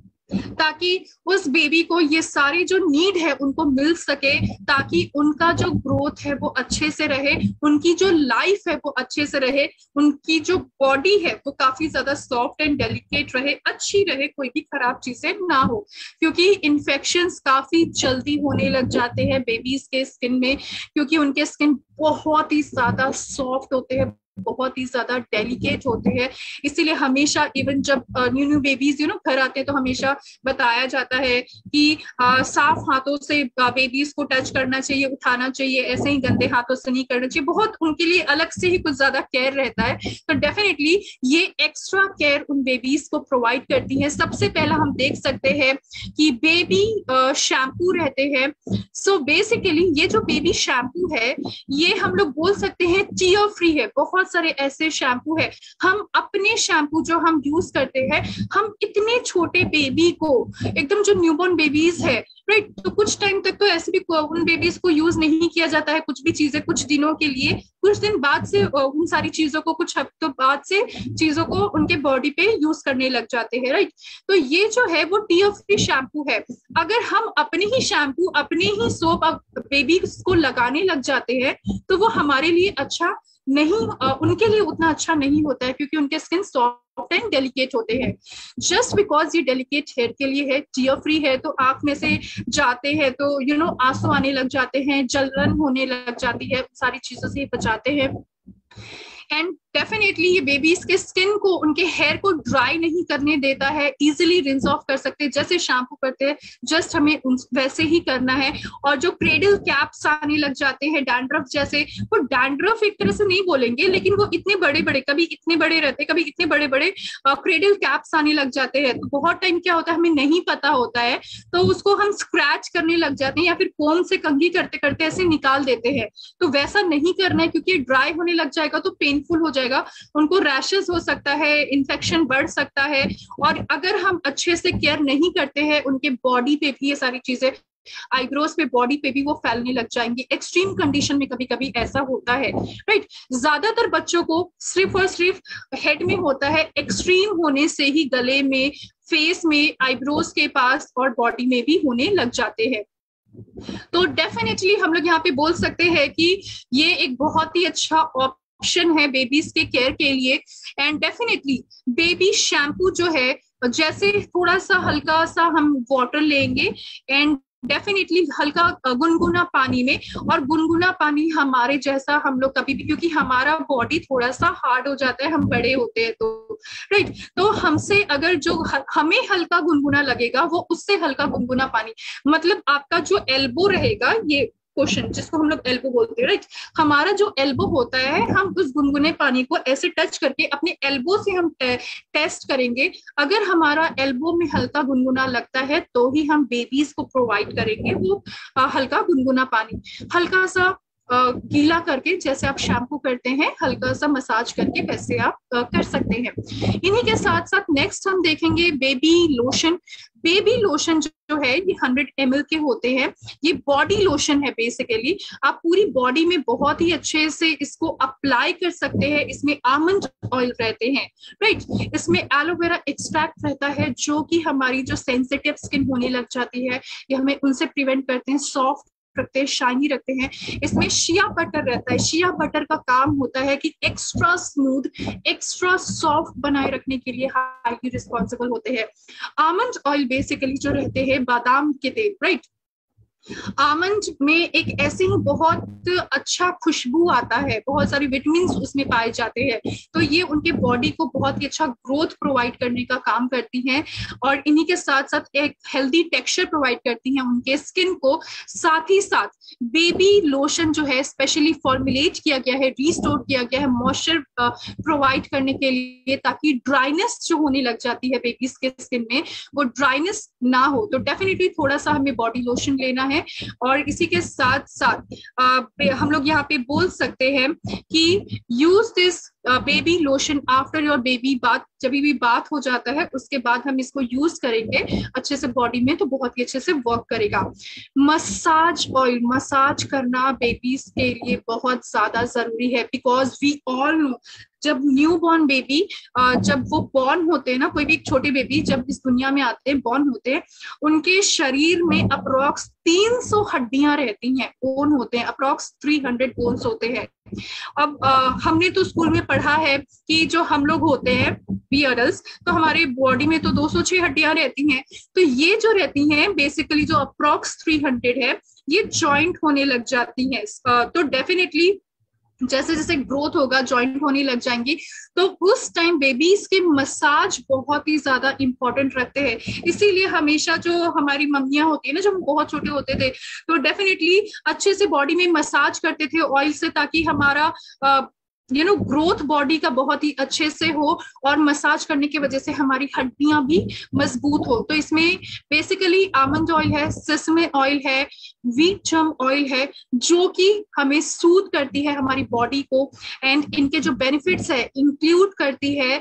Speaker 1: ताकि उस बेबी को ये सारी जो नीड है उनको मिल सके, ताकि उनका जो ग्रोथ है वो अच्छे से रहे, उनकी जो लाइफ है वो अच्छे से रहे, उनकी जो बॉडी है वो काफी ज्यादा सॉफ्ट एंड डेलिकेट रहे, अच्छी रहे, कोई भी खराब चीजें ना हो। क्योंकि इन्फेक्शंस काफी जल्दी होने लग जाते हैं बेबीज के स्किन में, क्योंकि उनके स्किन बहुत ही ज्यादा सॉफ्ट होते हैं, बहुत ही ज्यादा डेलिकेट होते हैं। इसीलिए हमेशा इवन जब new new babies you know घर आते हैं तो हमेशा बताया जाता है कि आ, साफ हाथों से बेबीज को टच करना चाहिए, उठाना चाहिए, ऐसे ही गंदे हाथों से नहीं करना चाहिए। बहुत उनके लिए अलग से ही कुछ ज्यादा केयर रहता है। तो डेफिनेटली ये एक्स्ट्रा केयर उन बेबीज को प्रोवाइड करती है। सबसे पहला हम देख सकते हैं कि बेबी शैम्पू रहते हैं। सो बेसिकली ये जो बेबी शैम्पू है ये हम लोग बोल सकते हैं टीयर फ्री है। बहुत सारे ऐसे शैम्पू है, हम अपने शैम्पू जो हम यूज करते हैं, हम इतने छोटे बेबी को, एकदम जो न्यूबॉर्न बेबीज है, राइट, तो कुछ टाइम तक तो ऐसे भी उन बेबीज को यूज नहीं किया जाता है, कुछ भी चीजें कुछ दिनों के लिए, कुछ दिन बाद से उन सारी चीजों को, कुछ हफ्तों बाद से चीजों को उनके बॉडी पे यूज करने लग जाते हैं, राइट। तो ये जो है वो टीयर फ्री शैम्पू है। अगर हम अपने ही शैम्पू, अपने ही सोप बेबी को लगाने लग जाते हैं तो वो हमारे लिए अच्छा नहीं, उनके लिए उतना अच्छा नहीं होता है, क्योंकि उनके स्किन सॉफ्ट एंड डेलिकेट होते हैं। जस्ट बिकॉज ये डेलिकेट हेयर के लिए है, टीयर फ्री है, तो आंख में से जाते हैं तो यू नो आंसू आने लग जाते हैं, जलन होने लग जाती है, सारी चीजों से बचाते हैं। एंड डेफिनेटली ये बेबीज के स्किन को, उनके हेयर को ड्राई नहीं करने देता है, इजीली रिंस ऑफ कर सकते हैं, जैसे शैम्पू करते हैं जस्ट हमें वैसे ही करना है। और जो क्रेडल कैप्स आने लग जाते हैं डैंड्रफ जैसे, वो डैंड्रफ एक तरह से नहीं बोलेंगे, लेकिन वो इतने बड़े बड़े, कभी इतने बड़े रहते, कभी इतने बड़े बड़े क्रेडल कैप्स आने लग जाते हैं। तो बहुत टाइम क्या होता है हमें नहीं पता होता है, तो उसको हम स्क्रैच करने लग जाते हैं या फिर कोम से कंघी करते करते ऐसे निकाल देते हैं। तो वैसा नहीं करना है, क्योंकि ड्राई होने लग जाएगा तो पेनफुल हो जाएगा, उनको रैशेस हो सकता है, इन्फेक्शन बढ़ सकता है। और अगर हम अच्छे से केयर नहीं करते हैं, उनके बॉडी पे भी ये सारी चीजें, आईब्रोज पे, बॉडी पे भी वो फैलने लग जाएंगी। एक्सट्रीम कंडीशन में कभी कभी ऐसा होता है, राइट। ज्यादातर बच्चों को सिर्फ और सिर्फ हेड में होता है, एक्सट्रीम होने से ही गले में, फेस में, आईब्रोज के पास और बॉडी में भी होने लग जाते हैं। तो डेफिनेटली हम लोग यहाँ पे बोल सकते हैं कि ये एक बहुत ही अच्छा ऑप्शन है बेबीज के केयर के लिए। एंड डेफिनेटली बेबी शैम्पू जो है, जैसे थोड़ा सा हल्का सा हम वाटर लेंगे एंड डेफिनेटली हल्का गुनगुना पानी में, और गुनगुना पानी हमारे जैसा हम लोग कभी भी, क्योंकि हमारा बॉडी थोड़ा सा हार्ड हो जाता है, हम बड़े होते हैं तो, राइट, तो हमसे अगर जो हमें हल्का गुनगुना लगेगा वो उससे हल्का गुनगुना पानी, मतलब आपका जो एल्बो रहेगा, ये क्वेश्चन जिसको हम लोग एल्बो बोलते हैं, राइट, हमारा जो एल्बो होता है, हम उस गुनगुने पानी को ऐसे टच करके अपने एल्बो से हम टे, टेस्ट करेंगे। अगर हमारा एल्बो में हल्का गुनगुना लगता है तो ही हम बेबीज को प्रोवाइड करेंगे वो आ, हल्का गुनगुना पानी। हल्का सा गीला करके, जैसे आप शैम्पू करते हैं हल्का सा मसाज करके, वैसे आप कर सकते हैं। इन्हीं के साथ साथ नेक्स्ट हम देखेंगे बेबी लोशन। बेबी लोशन जो है ये हंड्रेड एम एल के होते हैं। ये बॉडी लोशन है बेसिकली। आप पूरी बॉडी में बहुत ही अच्छे से इसको अप्लाई कर सकते हैं। इसमें आमंड ऑयल रहते हैं, राइट। इसमें एलोवेरा एक्सट्रैक्ट रहता है, जो कि हमारी जो सेंसिटिव स्किन होने लग जाती है, ये हमें उनसे प्रिवेंट करते हैं, सॉफ्ट रखते हैं, शाइनी रखते हैं। इसमें शिया बटर रहता है। शिया बटर का काम होता है कि एक्स्ट्रा स्मूथ, एक्स्ट्रा सॉफ्ट बनाए रखने के लिए हाईली रिस्पॉन्सिबल होते हैं। आमंड ऑयल बेसिकली जो रहते हैं बादाम के तेल, राइट। आमंड में एक ऐसे ही बहुत अच्छा खुशबू आता है, बहुत सारी विटामिन उसमें पाए जाते हैं, तो ये उनके बॉडी को बहुत ही अच्छा ग्रोथ प्रोवाइड करने का काम करती हैं, और इन्हीं के साथ साथ एक हेल्दी टेक्सचर प्रोवाइड करती हैं उनके स्किन को। साथ ही साथ बेबी लोशन जो है स्पेशली फॉर्मुलेट किया गया है, रिस्टोर किया गया है मॉइस्चर प्रोवाइड करने के लिए, ताकि ड्राइनेस जो होने लग जाती है बेबीज के स्किन में, वो ड्राइनेस ना हो। तो डेफिनेटली थोड़ा सा हमें बॉडी लोशन लेना है। और इसी के साथ साथ आ, हम लोग यहाँ पे बोल सकते हैं कि use this baby lotion after your baby bath. जब भी बात हो जाता है उसके बाद हम इसको यूज करेंगे अच्छे से बॉडी में, तो बहुत ही अच्छे से वर्क करेगा। मसाज ऑयल, मसाज करना बेबीज के लिए बहुत ज्यादा जरूरी है, बिकॉज वी ऑल नो जब न्यू बॉर्न बेबी जब वो बॉर्न होते हैं ना, कोई भी छोटे बेबी जब इस दुनिया में आते हैं, बॉर्न होते हैं, उनके शरीर में अप्रोक्स तीन सौ हड्डियां रहती हैं, बोन होते हैं, अप्रोक्स तीन सौ बोन्स होते हैं। अब आ, हमने तो स्कूल में पढ़ा है कि जो हम लोग होते हैं वी अडल्ट्स, तो हमारे बॉडी में तो दो सौ छह हड्डियां रहती हैं। तो ये जो रहती हैं बेसिकली जो अप्रोक्स तीन सौ है, ये जॉइंट होने लग जाती हैं। तो डेफिनेटली जैसे जैसे ग्रोथ होगा जॉइंट होने लग जाएंगी, तो उस टाइम बेबीज के मसाज बहुत ही ज्यादा इंपॉर्टेंट रखते हैं। इसीलिए हमेशा जो हमारी मम्मियां होती है ना, जब हम बहुत छोटे होते थे, तो डेफिनेटली अच्छे से बॉडी में मसाज करते थे ऑयल से, ताकि हमारा यू नो ग्रोथ बॉडी का बहुत ही अच्छे से हो, और मसाज करने की वजह से हमारी हड्डियां भी मजबूत हो। तो इसमें बेसिकली आमंड ऑयल है, सेसमे ऑयल है, व्हीट जर्म ऑयल है, जो कि हमें सूद करती है हमारी बॉडी को, एंड इनके जो बेनिफिट्स है इंक्लूड करती है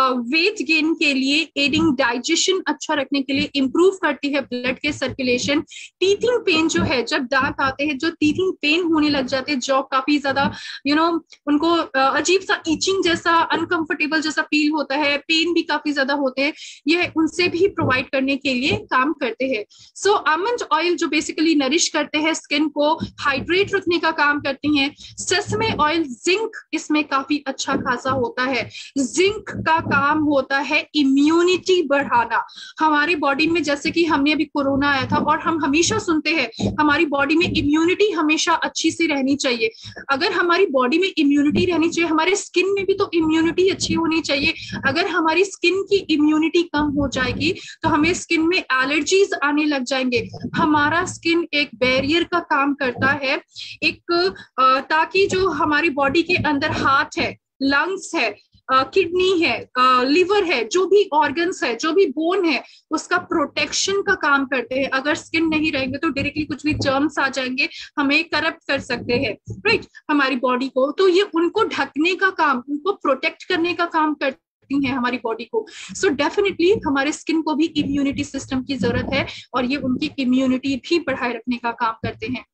Speaker 1: वेट गेन के लिए, एडिंग डाइजेशन अच्छा रखने के लिए, इंप्रूव करती है ब्लड के सर्कुलेशन। टीथिंग पेन जो है, जब दांत आते हैं, जो टीथिंग पेन होने लग जाते हैं, जॉ काफी ज्यादा यू नो उनको अजीब सा इचिंग जैसा, अनकंफर्टेबल जैसा फील होता है, पेन भी काफी ज्यादा होते हैं, यह उनसे भी प्रोवाइड करने के लिए काम करते हैं। सो आमंड ऑयल जो बेसिकली नरिश करते हैं स्किन को, हाइड्रेट रखने का काम करती हैं। सेसमे ऑयल, जिंक इसमें काफी अच्छा खासा होता है। जिंक का काम होता है इम्यूनिटी बढ़ाना हमारी बॉडी में। जैसे कि हमने अभी कोरोना आया था, और हम हमेशा सुनते हैं हमारी बॉडी में इम्यूनिटी हमेशा अच्छी सी रहनी चाहिए। अगर हमारी बॉडी में इम्यूनिटी रहनी चाहिए, हमारे स्किन में भी तो इम्यूनिटी अच्छी होनी चाहिए। अगर हमारी स्किन की इम्यूनिटी कम हो जाएगी तो हमें स्किन में एलर्जीज आने लग जाएंगे। हमारा स्किन एक बैरियर का काम करता है, एक ताकि जो हमारी बॉडी के अंदर हार्ट है, लंग्स है, किडनी uh, है, लिवर uh, है, जो भी ऑर्गन्स है, जो भी बोन है, उसका प्रोटेक्शन का काम करते हैं। अगर स्किन नहीं रहेंगे तो डायरेक्टली कुछ भी जर्म्स आ जाएंगे, हमें करप्ट कर सकते हैं, राइट, हमारी बॉडी को। तो ये उनको ढकने का काम, उनको प्रोटेक्ट करने का काम करते हैं हमारी बॉडी को। सो डेफिनेटली हमारे स्किन को भी इम्यूनिटी सिस्टम की जरूरत है, और ये उनकी इम्यूनिटी भी बढ़ाए रखने का काम करते हैं।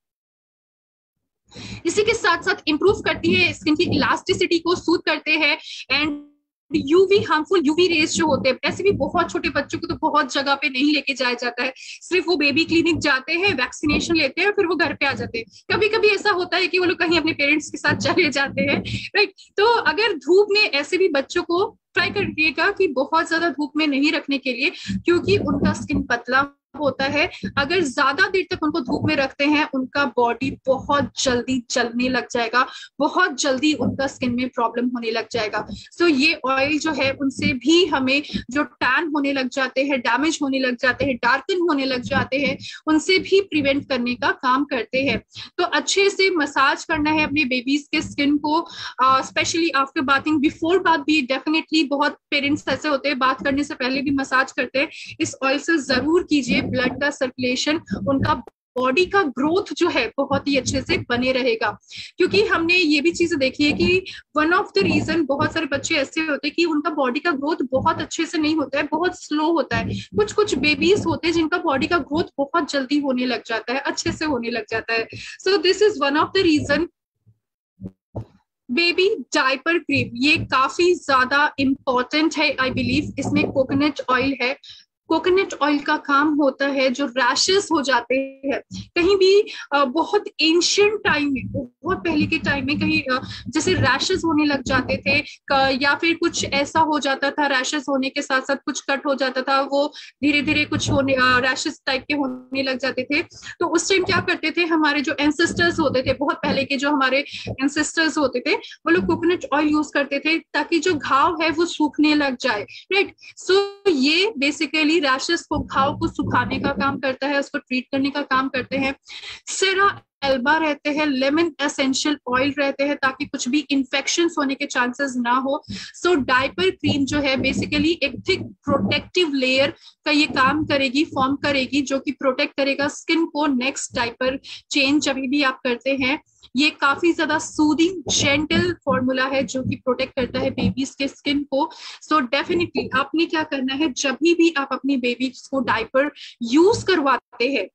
Speaker 1: इसी के साथ साथ इंप्रूव करती है स्किन की इलास्टिसिटी को, सूद करते हैं, and UV harmful UV rays जो होते हैं, ऐसे भी बहुत छोटे बच्चों को तो बहुत जगह पे नहीं लेके जाया जाता है, सिर्फ वो बेबी क्लिनिक जाते हैं, वैक्सीनेशन लेते हैं, फिर वो घर पे आ जाते हैं। कभी कभी ऐसा होता है कि वो लोग कहीं अपने पेरेंट्स के साथ चले जाते हैं, राइट। तो अगर धूप में ऐसे भी बच्चों को ट्राई करिएगा कि बहुत ज्यादा धूप में नहीं रखने के लिए, क्योंकि उनका स्किन पतला होता है। अगर ज्यादा देर तक उनको धूप में रखते हैं, उनका बॉडी बहुत जल्दी जलने लग जाएगा, बहुत जल्दी उनका स्किन में प्रॉब्लम होने लग जाएगा। सो so, ये ऑयल जो है उनसे भी हमें जो टैन होने लग जाते हैं, डैमेज होने लग जाते हैं, डार्कन होने लग जाते हैं, उनसे भी प्रिवेंट करने का काम करते हैं। तो अच्छे से मसाज करना है अपने बेबीज के स्किन को, specially after bathing, before bath भी डेफिनेटली बहुत पेरेंट्स ऐसे होते हैं बात करने से पहले भी मसाज करते हैं। इस ऑयल से जरूर कीजिए, ब्लड का सर्कुलेशन उनका बॉडी का ग्रोथ जो है बहुत ही अच्छे से बने रहेगा। क्योंकि हमने ये भी चीज देखी है कि वन ऑफ द रीजन बहुत सारे बच्चे ऐसे होते हैं कि उनका बॉडी का ग्रोथ बहुत अच्छे से नहीं होता है, बहुत स्लो होता है। कुछ कुछ बेबीज होते हैं जिनका बॉडी का ग्रोथ बहुत जल्दी होने लग जाता है, अच्छे से होने लग जाता है। So this is one of the reason. Baby diaper cream ये काफी ज्यादा इंपॉर्टेंट है, आई बिलीव। इसमें कोकोनट ऑयल है। कोकोनट ऑयल का काम होता है जो रैशेस हो जाते हैं कहीं भी, बहुत एंशियंट टाइम में, बहुत पहले के टाइम में कहीं जैसे रैशेस होने लग जाते थे, या फिर कुछ ऐसा हो जाता था, रैशेस होने के साथ साथ कुछ कट हो जाता था, वो धीरे धीरे कुछ होने रैशेस टाइप के होने लग जाते थे। तो उस टाइम क्या करते थे हमारे जो एंसेस्टर्स होते थे, बहुत पहले के जो हमारे एंसेस्टर्स होते थे, वो लोग कोकोनट ऑयल यूज करते थे ताकि जो घाव है वो सूखने लग जाए, राइट। सो ये बेसिकली रैशेस को, घाव को सुखाने का काम करता है, उसको ट्रीट करने का काम करते हैं। सेरा एल्बा रहते हैं, लेमन एसेंशियल ऑयल रहते हैं ताकि कुछ भी इंफेक्शन होने के चांसेस ना हो। सो डायपर क्रीम जो है बेसिकली एक थिक प्रोटेक्टिव लेयर का ये काम करेगी, फॉर्म करेगी, जो कि प्रोटेक्ट करेगा स्किन को नेक्स्ट डायपर चेंज जब भी आप करते हैं। ये काफी ज्यादा सूदिंग जेंटल फॉर्मूला है जो कि प्रोटेक्ट करता है बेबीज के स्किन को। सो डेफिनेटली आपने क्या करना है, जब भी आप अपनी बेबीज को डायपर यूज करवाते हैं,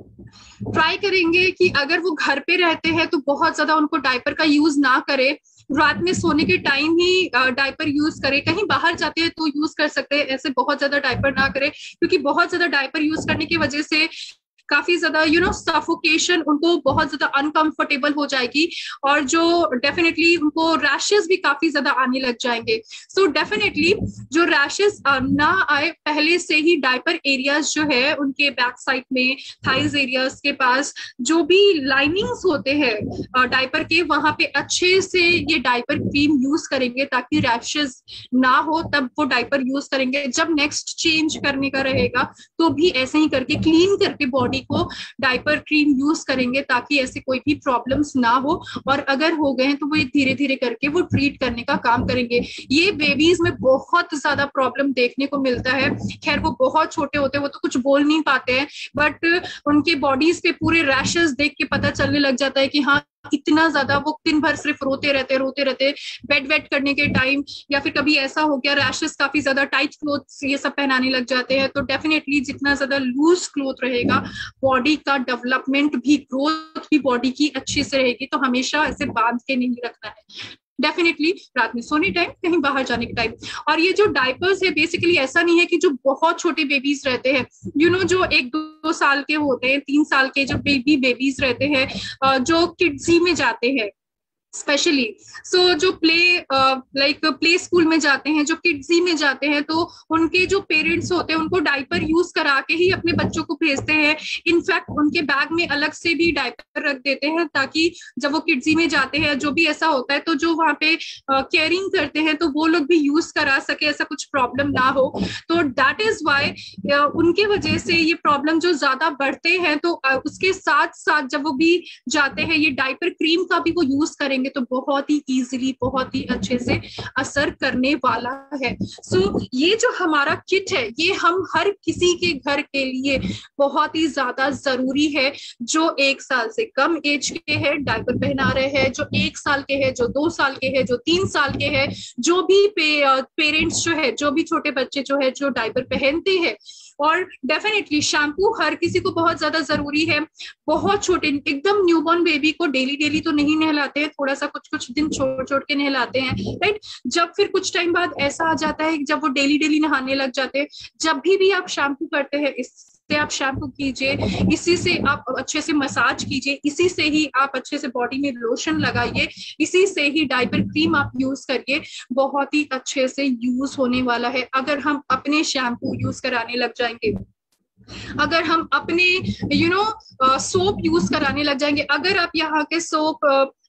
Speaker 1: ट्राई करेंगे कि अगर वो घर पे रहते हैं तो बहुत ज्यादा उनको डायपर का यूज ना करे, रात में सोने के टाइम ही डायपर यूज करे। कहीं बाहर जाते हैं तो यूज कर सकते हैं, ऐसे बहुत ज्यादा डायपर ना करे, क्योंकि बहुत ज्यादा डायपर यूज करने की वजह से काफी ज्यादा यू नो सफोकेशन, उनको बहुत ज्यादा अनकंफर्टेबल हो जाएगी, और जो डेफिनेटली उनको रैशेस भी काफी ज्यादा आने लग जाएंगे। सो so डेफिनेटली जो रैशेस ना आए, पहले से ही डायपर एरियाज जो है उनके बैक साइड में, थाइज एरियाज के पास जो भी लाइनिंग्स होते हैं डायपर के, वहां पे अच्छे से ये डायपर क्रीम यूज करेंगे ताकि रैशेस ना हो। तब वो डायपर यूज करेंगे, जब नेक्स्ट चेंज करने का रहेगा तो भी ऐसे ही करके क्लीन करके बॉडी को डायपर क्रीम यूज करेंगे ताकि ऐसे कोई भी प्रॉब्लम्स ना हो, और अगर हो गए तो वो धीरे धीरे करके वो ट्रीट करने का काम करेंगे। ये बेबीज में बहुत ज्यादा प्रॉब्लम देखने को मिलता है। खैर वो बहुत छोटे होते हैं, वो तो कुछ बोल नहीं पाते हैं, बट उनके बॉडीज पे पूरे रैशेस देख के पता चलने लग जाता है कि हाँ इतना ज्यादा, वो दिन भर सिर्फ रोते रहते रोते रहते बेड वेट करने के टाइम, या फिर कभी ऐसा हो गया रैशेस काफी ज्यादा टाइट क्लोथ्स ये सब पहनाने लग जाते हैं। तो डेफिनेटली जितना ज्यादा लूज क्लोथ रहेगा, बॉडी का डेवलपमेंट भी, ग्रोथ भी बॉडी की अच्छे से रहेगी। तो हमेशा ऐसे बांध के नहीं रखना है, डेफिनेटली रात में सोने टाइम, कहीं बाहर जाने के टाइम। और ये जो डायपर्स है बेसिकली ऐसा नहीं है कि जो बहुत छोटे बेबीज रहते हैं, यू नो जो एक दो साल के होते हैं, तीन साल के जो बेबी बेबीज रहते हैं, जो किड्जी में जाते हैं स्पेशली, सो so, जो प्ले लाइक प्ले स्कूल में जाते हैं, जो किड्जी में जाते हैं, तो उनके जो पेरेंट्स होते हैं उनको डायपर यूज करा के ही अपने बच्चों को भेजते हैं। इनफैक्ट उनके बैग में अलग से भी डायपर रख देते हैं ताकि जब वो किड्जी में जाते हैं, जो भी ऐसा होता है, तो जो वहाँ पे केयरिंग uh, करते हैं तो वो लोग भी यूज करा सके, ऐसा कुछ प्रॉब्लम ना हो। तो दैट इज वाई uh, उनके वजह से ये प्रॉब्लम जो ज्यादा बढ़ते हैं। तो uh, उसके साथ साथ जब वो भी जाते हैं, ये डायपर क्रीम का भी वो यूज करेंगे तो बहुत ही इजीली, बहुत ही अच्छे से असर करने वाला है। सो so, ये जो हमारा किट है, ये हम हर किसी के घर के लिए बहुत ही ज्यादा जरूरी है। जो एक साल से कम एज के हैं, डायपर पहना रहे हैं, जो एक साल के हैं, जो दो साल के हैं, जो तीन साल के हैं, जो भी पे, पेरेंट्स जो है, जो भी छोटे बच्चे जो है जो डायपर पहनते हैं। और डेफिनेटली शैम्पू हर किसी को बहुत ज्यादा जरूरी है। बहुत छोटे एकदम न्यूबॉर्न बेबी को डेली डेली तो नहीं नहलाते हैं, थोड़ा सा कुछ कुछ दिन छोड़ छोड़ के नहलाते हैं, राइट। जब फिर कुछ टाइम बाद ऐसा आ जाता है जब वो डेली डेली नहाने लग जाते हैं, जब भी भी आप शैम्पू करते हैं, इस से आप शैम्पू कीजिए, इसी से आप अच्छे से मसाज कीजिए, इसी से ही आप अच्छे से बॉडी में लोशन लगाइए, इसी से ही डायपर क्रीम आप यूज करिए, बहुत ही अच्छे से यूज होने वाला है। अगर हम अपने शैम्पू यूज कराने लग जाएंगे, अगर हम अपने यू नो सोप यूज कराने लग जाएंगे, अगर आप यहाँ के सोप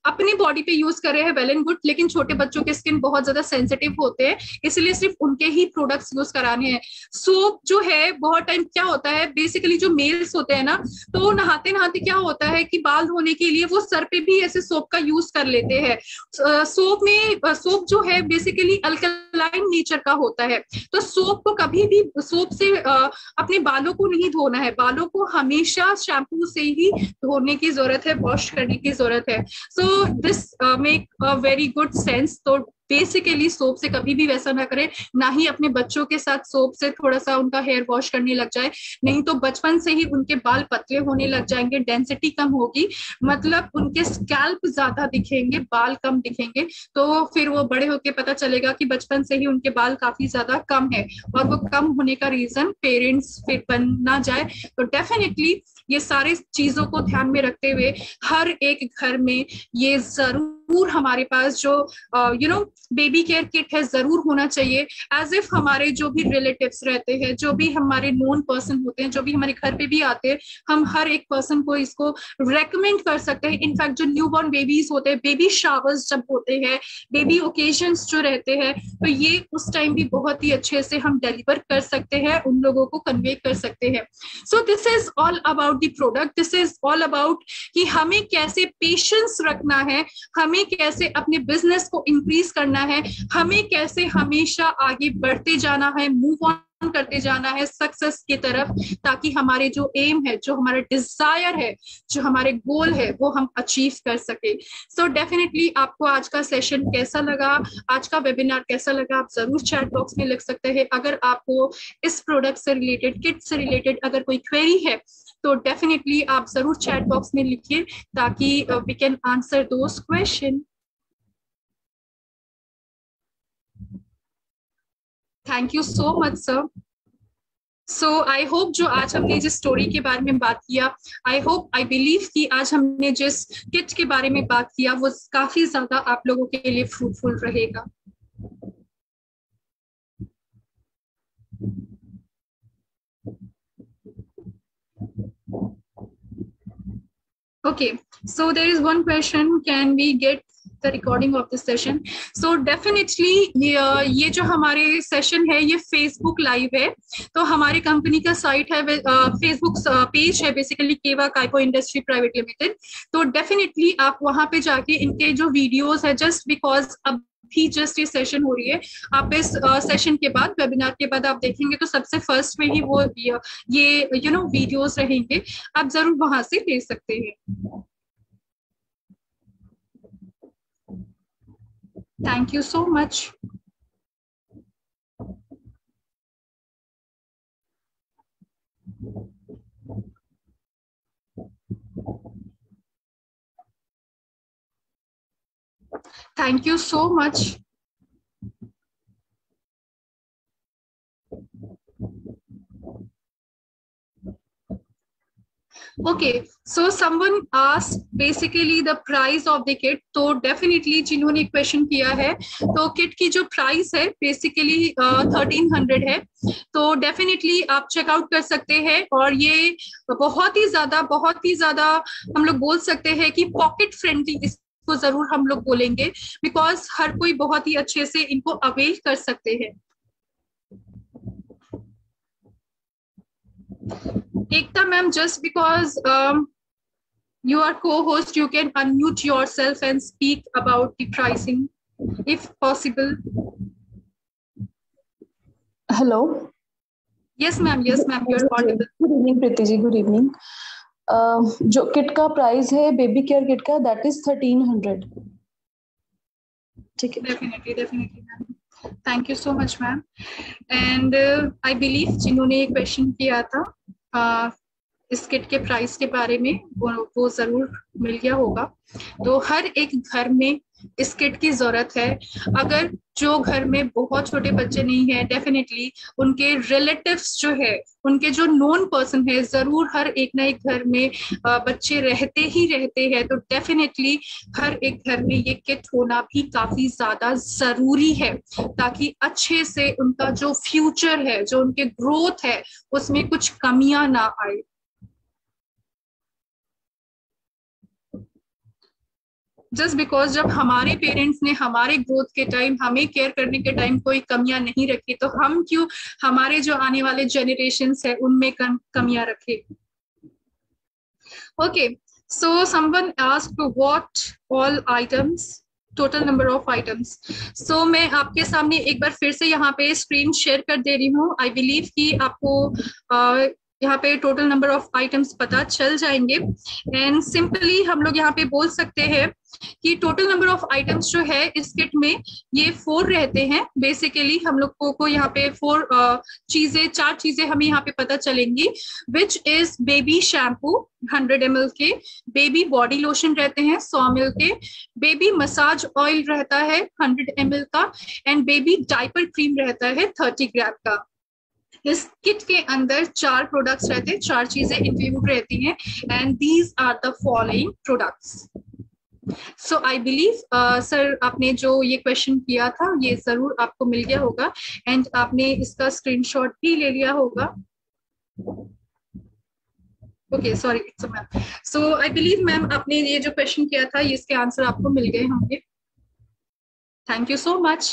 Speaker 1: अपनी बॉडी पे यूज कर रहे हैं वेल एंड गुड, लेकिन छोटे बच्चों के स्किन बहुत ज्यादा सेंसिटिव होते हैं, इसलिए सिर्फ उनके ही प्रोडक्ट्स यूज कराने हैं। सोप जो है बहुत टाइम क्या होता है, बेसिकली जो मेल्स होते हैं ना, तो नहाते नहाते क्या होता है कि बाल धोने के लिए वो सर पे भी ऐसे सोप का यूज कर लेते हैं। सोप में सोप जो है बेसिकली अल्कलाइन नेचर का होता है, तो सोप को कभी भी सोप से अपने बालों को नहीं धोना है, बालों को हमेशा शैम्पू से ही धोने की जरूरत है, वॉश करने की जरूरत है। So this make a very good sense. तो बेसिकली सोप से कभी भी वैसा ना करें, ना ही अपने बच्चों के साथ सोप से थोड़ा सा उनका हेयर वॉश करने लग जाए, नहीं तो बचपन से ही उनके बाल पतले होने लग जाएंगे, डेंसिटी कम होगी, मतलब उनके स्कैल्प ज्यादा दिखेंगे, बाल कम दिखेंगे, तो फिर वो बड़े होके पता चलेगा कि बचपन से ही उनके बाल काफी ज्यादा कम है, और वो कम होने का रीजन पेरेंट्स फिर बन ना जाए। तो डेफिनेटली ये सारे चीजों को ध्यान में रखते हुए हर एक घर में ये जरूर हमारे पास जो you know baby care kit है जरूर होना चाहिए। एज इफ हमारे जो भी रिलेटिव्स रहते हैं, जो भी हमारे नोन पर्सन होते हैं, जो भी हमारे घर पे भी आते हैं, हम हर एक पर्सन को इसको रेकमेंड कर सकते हैं। इनफैक्ट जो न्यू बॉर्न बेबीज होते हैं, बेबी शावर्स जब होते हैं, बेबी ओकेजन्स जो रहते हैं, तो ये उस टाइम भी बहुत ही अच्छे से हम डिलीवर कर सकते हैं, उन लोगों को कन्वे कर सकते हैं। So this is all about the product, this is all about कि हमें कैसे पेशेंस रखना है, हमें कैसे अपने बिजनेस को इंक्रीज करना है, हमें कैसे हमेशा आगे बढ़ते जाना है, मूव ऑन करते जाना है सक्सेस की तरफ, ताकि हमारे जो एम है, जो हमारा डिजायर है, जो हमारे गोल है, वो हम अचीव कर सके। सो डेफिनेटली आपको आज का सेशन कैसा लगा, आज का वेबिनार कैसा लगा, आप जरूर चैट बॉक्स में लिख सकते हैं। अगर आपको इस प्रोडक्ट से रिलेटेड, किट से रिलेटेड अगर कोई क्वेरी है, तो डेफिनेटली आप जरूर चैट बॉक्स में लिखिए, ताकि we can answer those question. Thank you so much sir. So I hope जो आज हमने जिस स्टोरी के बारे में बात किया, आई होप आई बिलीव कि आज हमने जिस किट के बारे में बात किया वो काफी ज्यादा आप लोगों के लिए फ्रूटफुल रहेगा। Okay, so there is one question, can we get the recording of this session? So definitely ये, ये जो हमारे सेशन है ये फेसबुक लाइव है, तो हमारी कंपनी का साइट है, फेसबुक पेज है basically Keva Kaipo industry private limited. तो डेफिनेटली आप वहां पे जाके इनके जो वीडियोस है, जस्ट बिकॉज अब भी जस्ट ये सेशन हो रही है, आप इस सेशन के बाद, वेबिनार के बाद आप देखेंगे तो सबसे फर्स्ट में ही वो ये यू नो वीडियोस रहेंगे, आप जरूर वहां से ले सकते हैं। Thank you so much. Thank you so much. Okay, so someone asked basically the price of the kit. तो definitely जिन्होंने क्वेश्चन किया है, तो किट की जो प्राइस है बेसिकली थर्टीन हंड्रेड है, तो डेफिनेटली आप चेकआउट कर सकते हैं। और ये बहुत ही ज्यादा बहुत ही ज्यादा हम लोग बोल सकते हैं कि पॉकेट फ्रेंडली को जरूर हम लोग बोलेंगे, बिकॉज हर कोई बहुत ही अच्छे से इनको अवेल कर सकते हैं। Ekta ma'am, just because you are co-host, you can unmute yourself and speak about the pricing if possible.
Speaker 2: Hello.
Speaker 1: Yes ma'am, yes ma'am, you're audible.
Speaker 2: Good evening Preeti ji, good evening. uh, जो kit का price है baby care kit का, that is thirteen hundred.
Speaker 1: ठीक है, definitely definitely ma'am, thank you so much ma'am. And I believe जिन्होंने ये question किया था uh, इस किट के प्राइस के बारे में, वो वो जरूर मिल गया होगा। तो हर एक घर में इस किट की जरूरत है। अगर जो घर में बहुत छोटे बच्चे नहीं है, डेफिनेटली उनके रिलेटिव्स जो है, उनके जो नोन पर्सन है, जरूर हर एक ना एक घर में बच्चे रहते ही रहते हैं, तो डेफिनेटली हर एक घर में ये किट होना भी काफी ज्यादा जरूरी है, ताकि अच्छे से उनका जो फ्यूचर है, जो उनके ग्रोथ है, उसमें कुछ कमियां ना आए। जस्ट बिकॉज जब हमारे पेरेंट्स ने हमारे ग्रोथ के टाइम, हमें केयर करने के टाइम कोई कमियां नहीं रखी, तो हम क्यों हमारे जो आने वाले जनरेशन्स है उनमें कम, कमियां रखे। Okay, so someone asked what all items, total number of items. So मैं आपके सामने एक बार फिर से यहाँ पे स्क्रीन शेयर कर दे रही हूँ। आई बिलीव कि आपको uh, यहाँ पे टोटल नंबर ऑफ आइटम्स पता चल जाएंगे। एंड सिंपली हम लोग यहाँ पे बोल सकते हैं कि टोटल नंबर ऑफ आइटम्स जो है इस किट में ये फोर रहते हैं। बेसिकली हम लोग को, को यहाँ पे फोर चीजें, चार चीजें हमें यहाँ पे पता चलेंगी, which is baby shampoo hundred M L के, बेबी बॉडी लोशन रहते हैं सौ एम एल के, बेबी मसाज ऑयल रहता है हंड्रेड एम एल का, एंड बेबी डाइपर क्रीम रहता है थर्टी ग्राम का। इस किट के अंदर चार प्रोडक्ट्स रहते हैं, चार चीजें इंक्लूड रहती हैं, and these are the following products. So I believe sir आपने जो ये क्वेश्चन किया था ये जरूर आपको मिल गया होगा, एंड आपने इसका स्क्रीनशॉट भी ले लिया होगा। Okay, sorry, it's a ma'am. So I believe ma'am आपने ये जो क्वेश्चन किया था इसके आंसर आपको मिल गए होंगे। Thank you so much.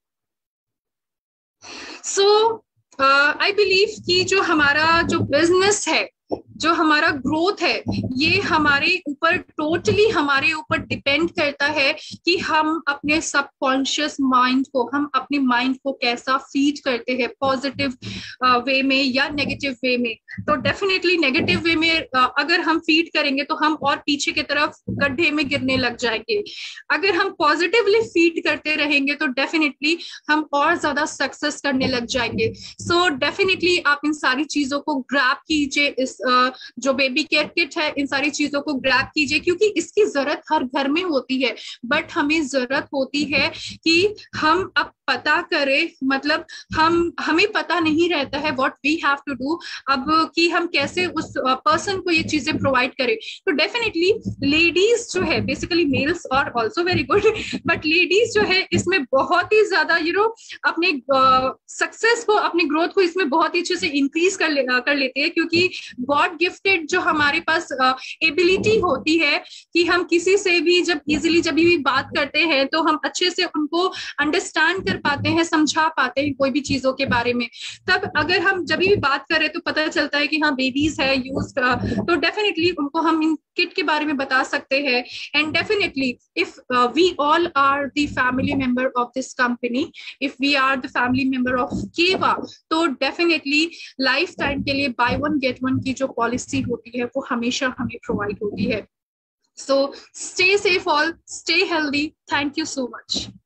Speaker 1: So I believe कि जो हमारा जो बिजनेस है, जो हमारा ग्रोथ है, ये हमारे ऊपर टोटली हमारे ऊपर डिपेंड करता है कि हम अपने सबकॉन्शियस माइंड को, हम अपने माइंड को कैसा फीड करते हैं, पॉजिटिव वे में या नेगेटिव वे में। तो डेफिनेटली नेगेटिव वे में uh, अगर हम फीड करेंगे तो हम और पीछे की तरफ गड्ढे में गिरने लग जाएंगे। अगर हम पॉजिटिवली फीड करते रहेंगे तो डेफिनेटली हम और ज्यादा सक्सेस करने लग जाएंगे। सो so, डेफिनेटली आप इन सारी चीजों को ग्रैब कीजिए, इस uh, जो बेबी केयर किट है इन सारी चीजों को ग्रैब कीजिए, क्योंकि इसकी जरूरत हर घर में होती है, बट हमें जरूरत होती है कि हम अब पता करें, मतलब हम हमें पता नहीं रहता है what we have to do, अब कि हम कैसे उस पर्सन को ये चीजें प्रोवाइड करें। तो डेफिनेटली लेडीज जो है, बेसिकली मेल्स और also very good, but ladies जो है इसमें बहुत ही ज्यादा यू नो अपने सक्सेस uh, को, अपने ग्रोथ को इसमें बहुत ही अच्छे से इंक्रीज कर ले, कर लेते हैं, क्योंकि गॉड गिफ्टेड जो हमारे पास एबिलिटी uh, होती है कि हम किसी से भी जब इजिली जब भी बात करते हैं तो हम अच्छे से उनको अंडरस्टैंड पाते हैं, समझा पाते हैं कोई भी चीजों के बारे में। तब अगर हम जब भी बात करें तो पता चलता है कि हाँ बेबीज है यूज, तो डेफिनेटली उनको हम इन किट के बारे में बता सकते हैं। And definitely if we all are the family member of this company, if we are the family member of Keva, तो डेफिनेटली लाइफ टाइम के लिए बाय वन गेट वन की जो पॉलिसी होती है वो हमेशा हमें प्रोवाइड होती है। So stay safe all, stay healthy, thank you so much.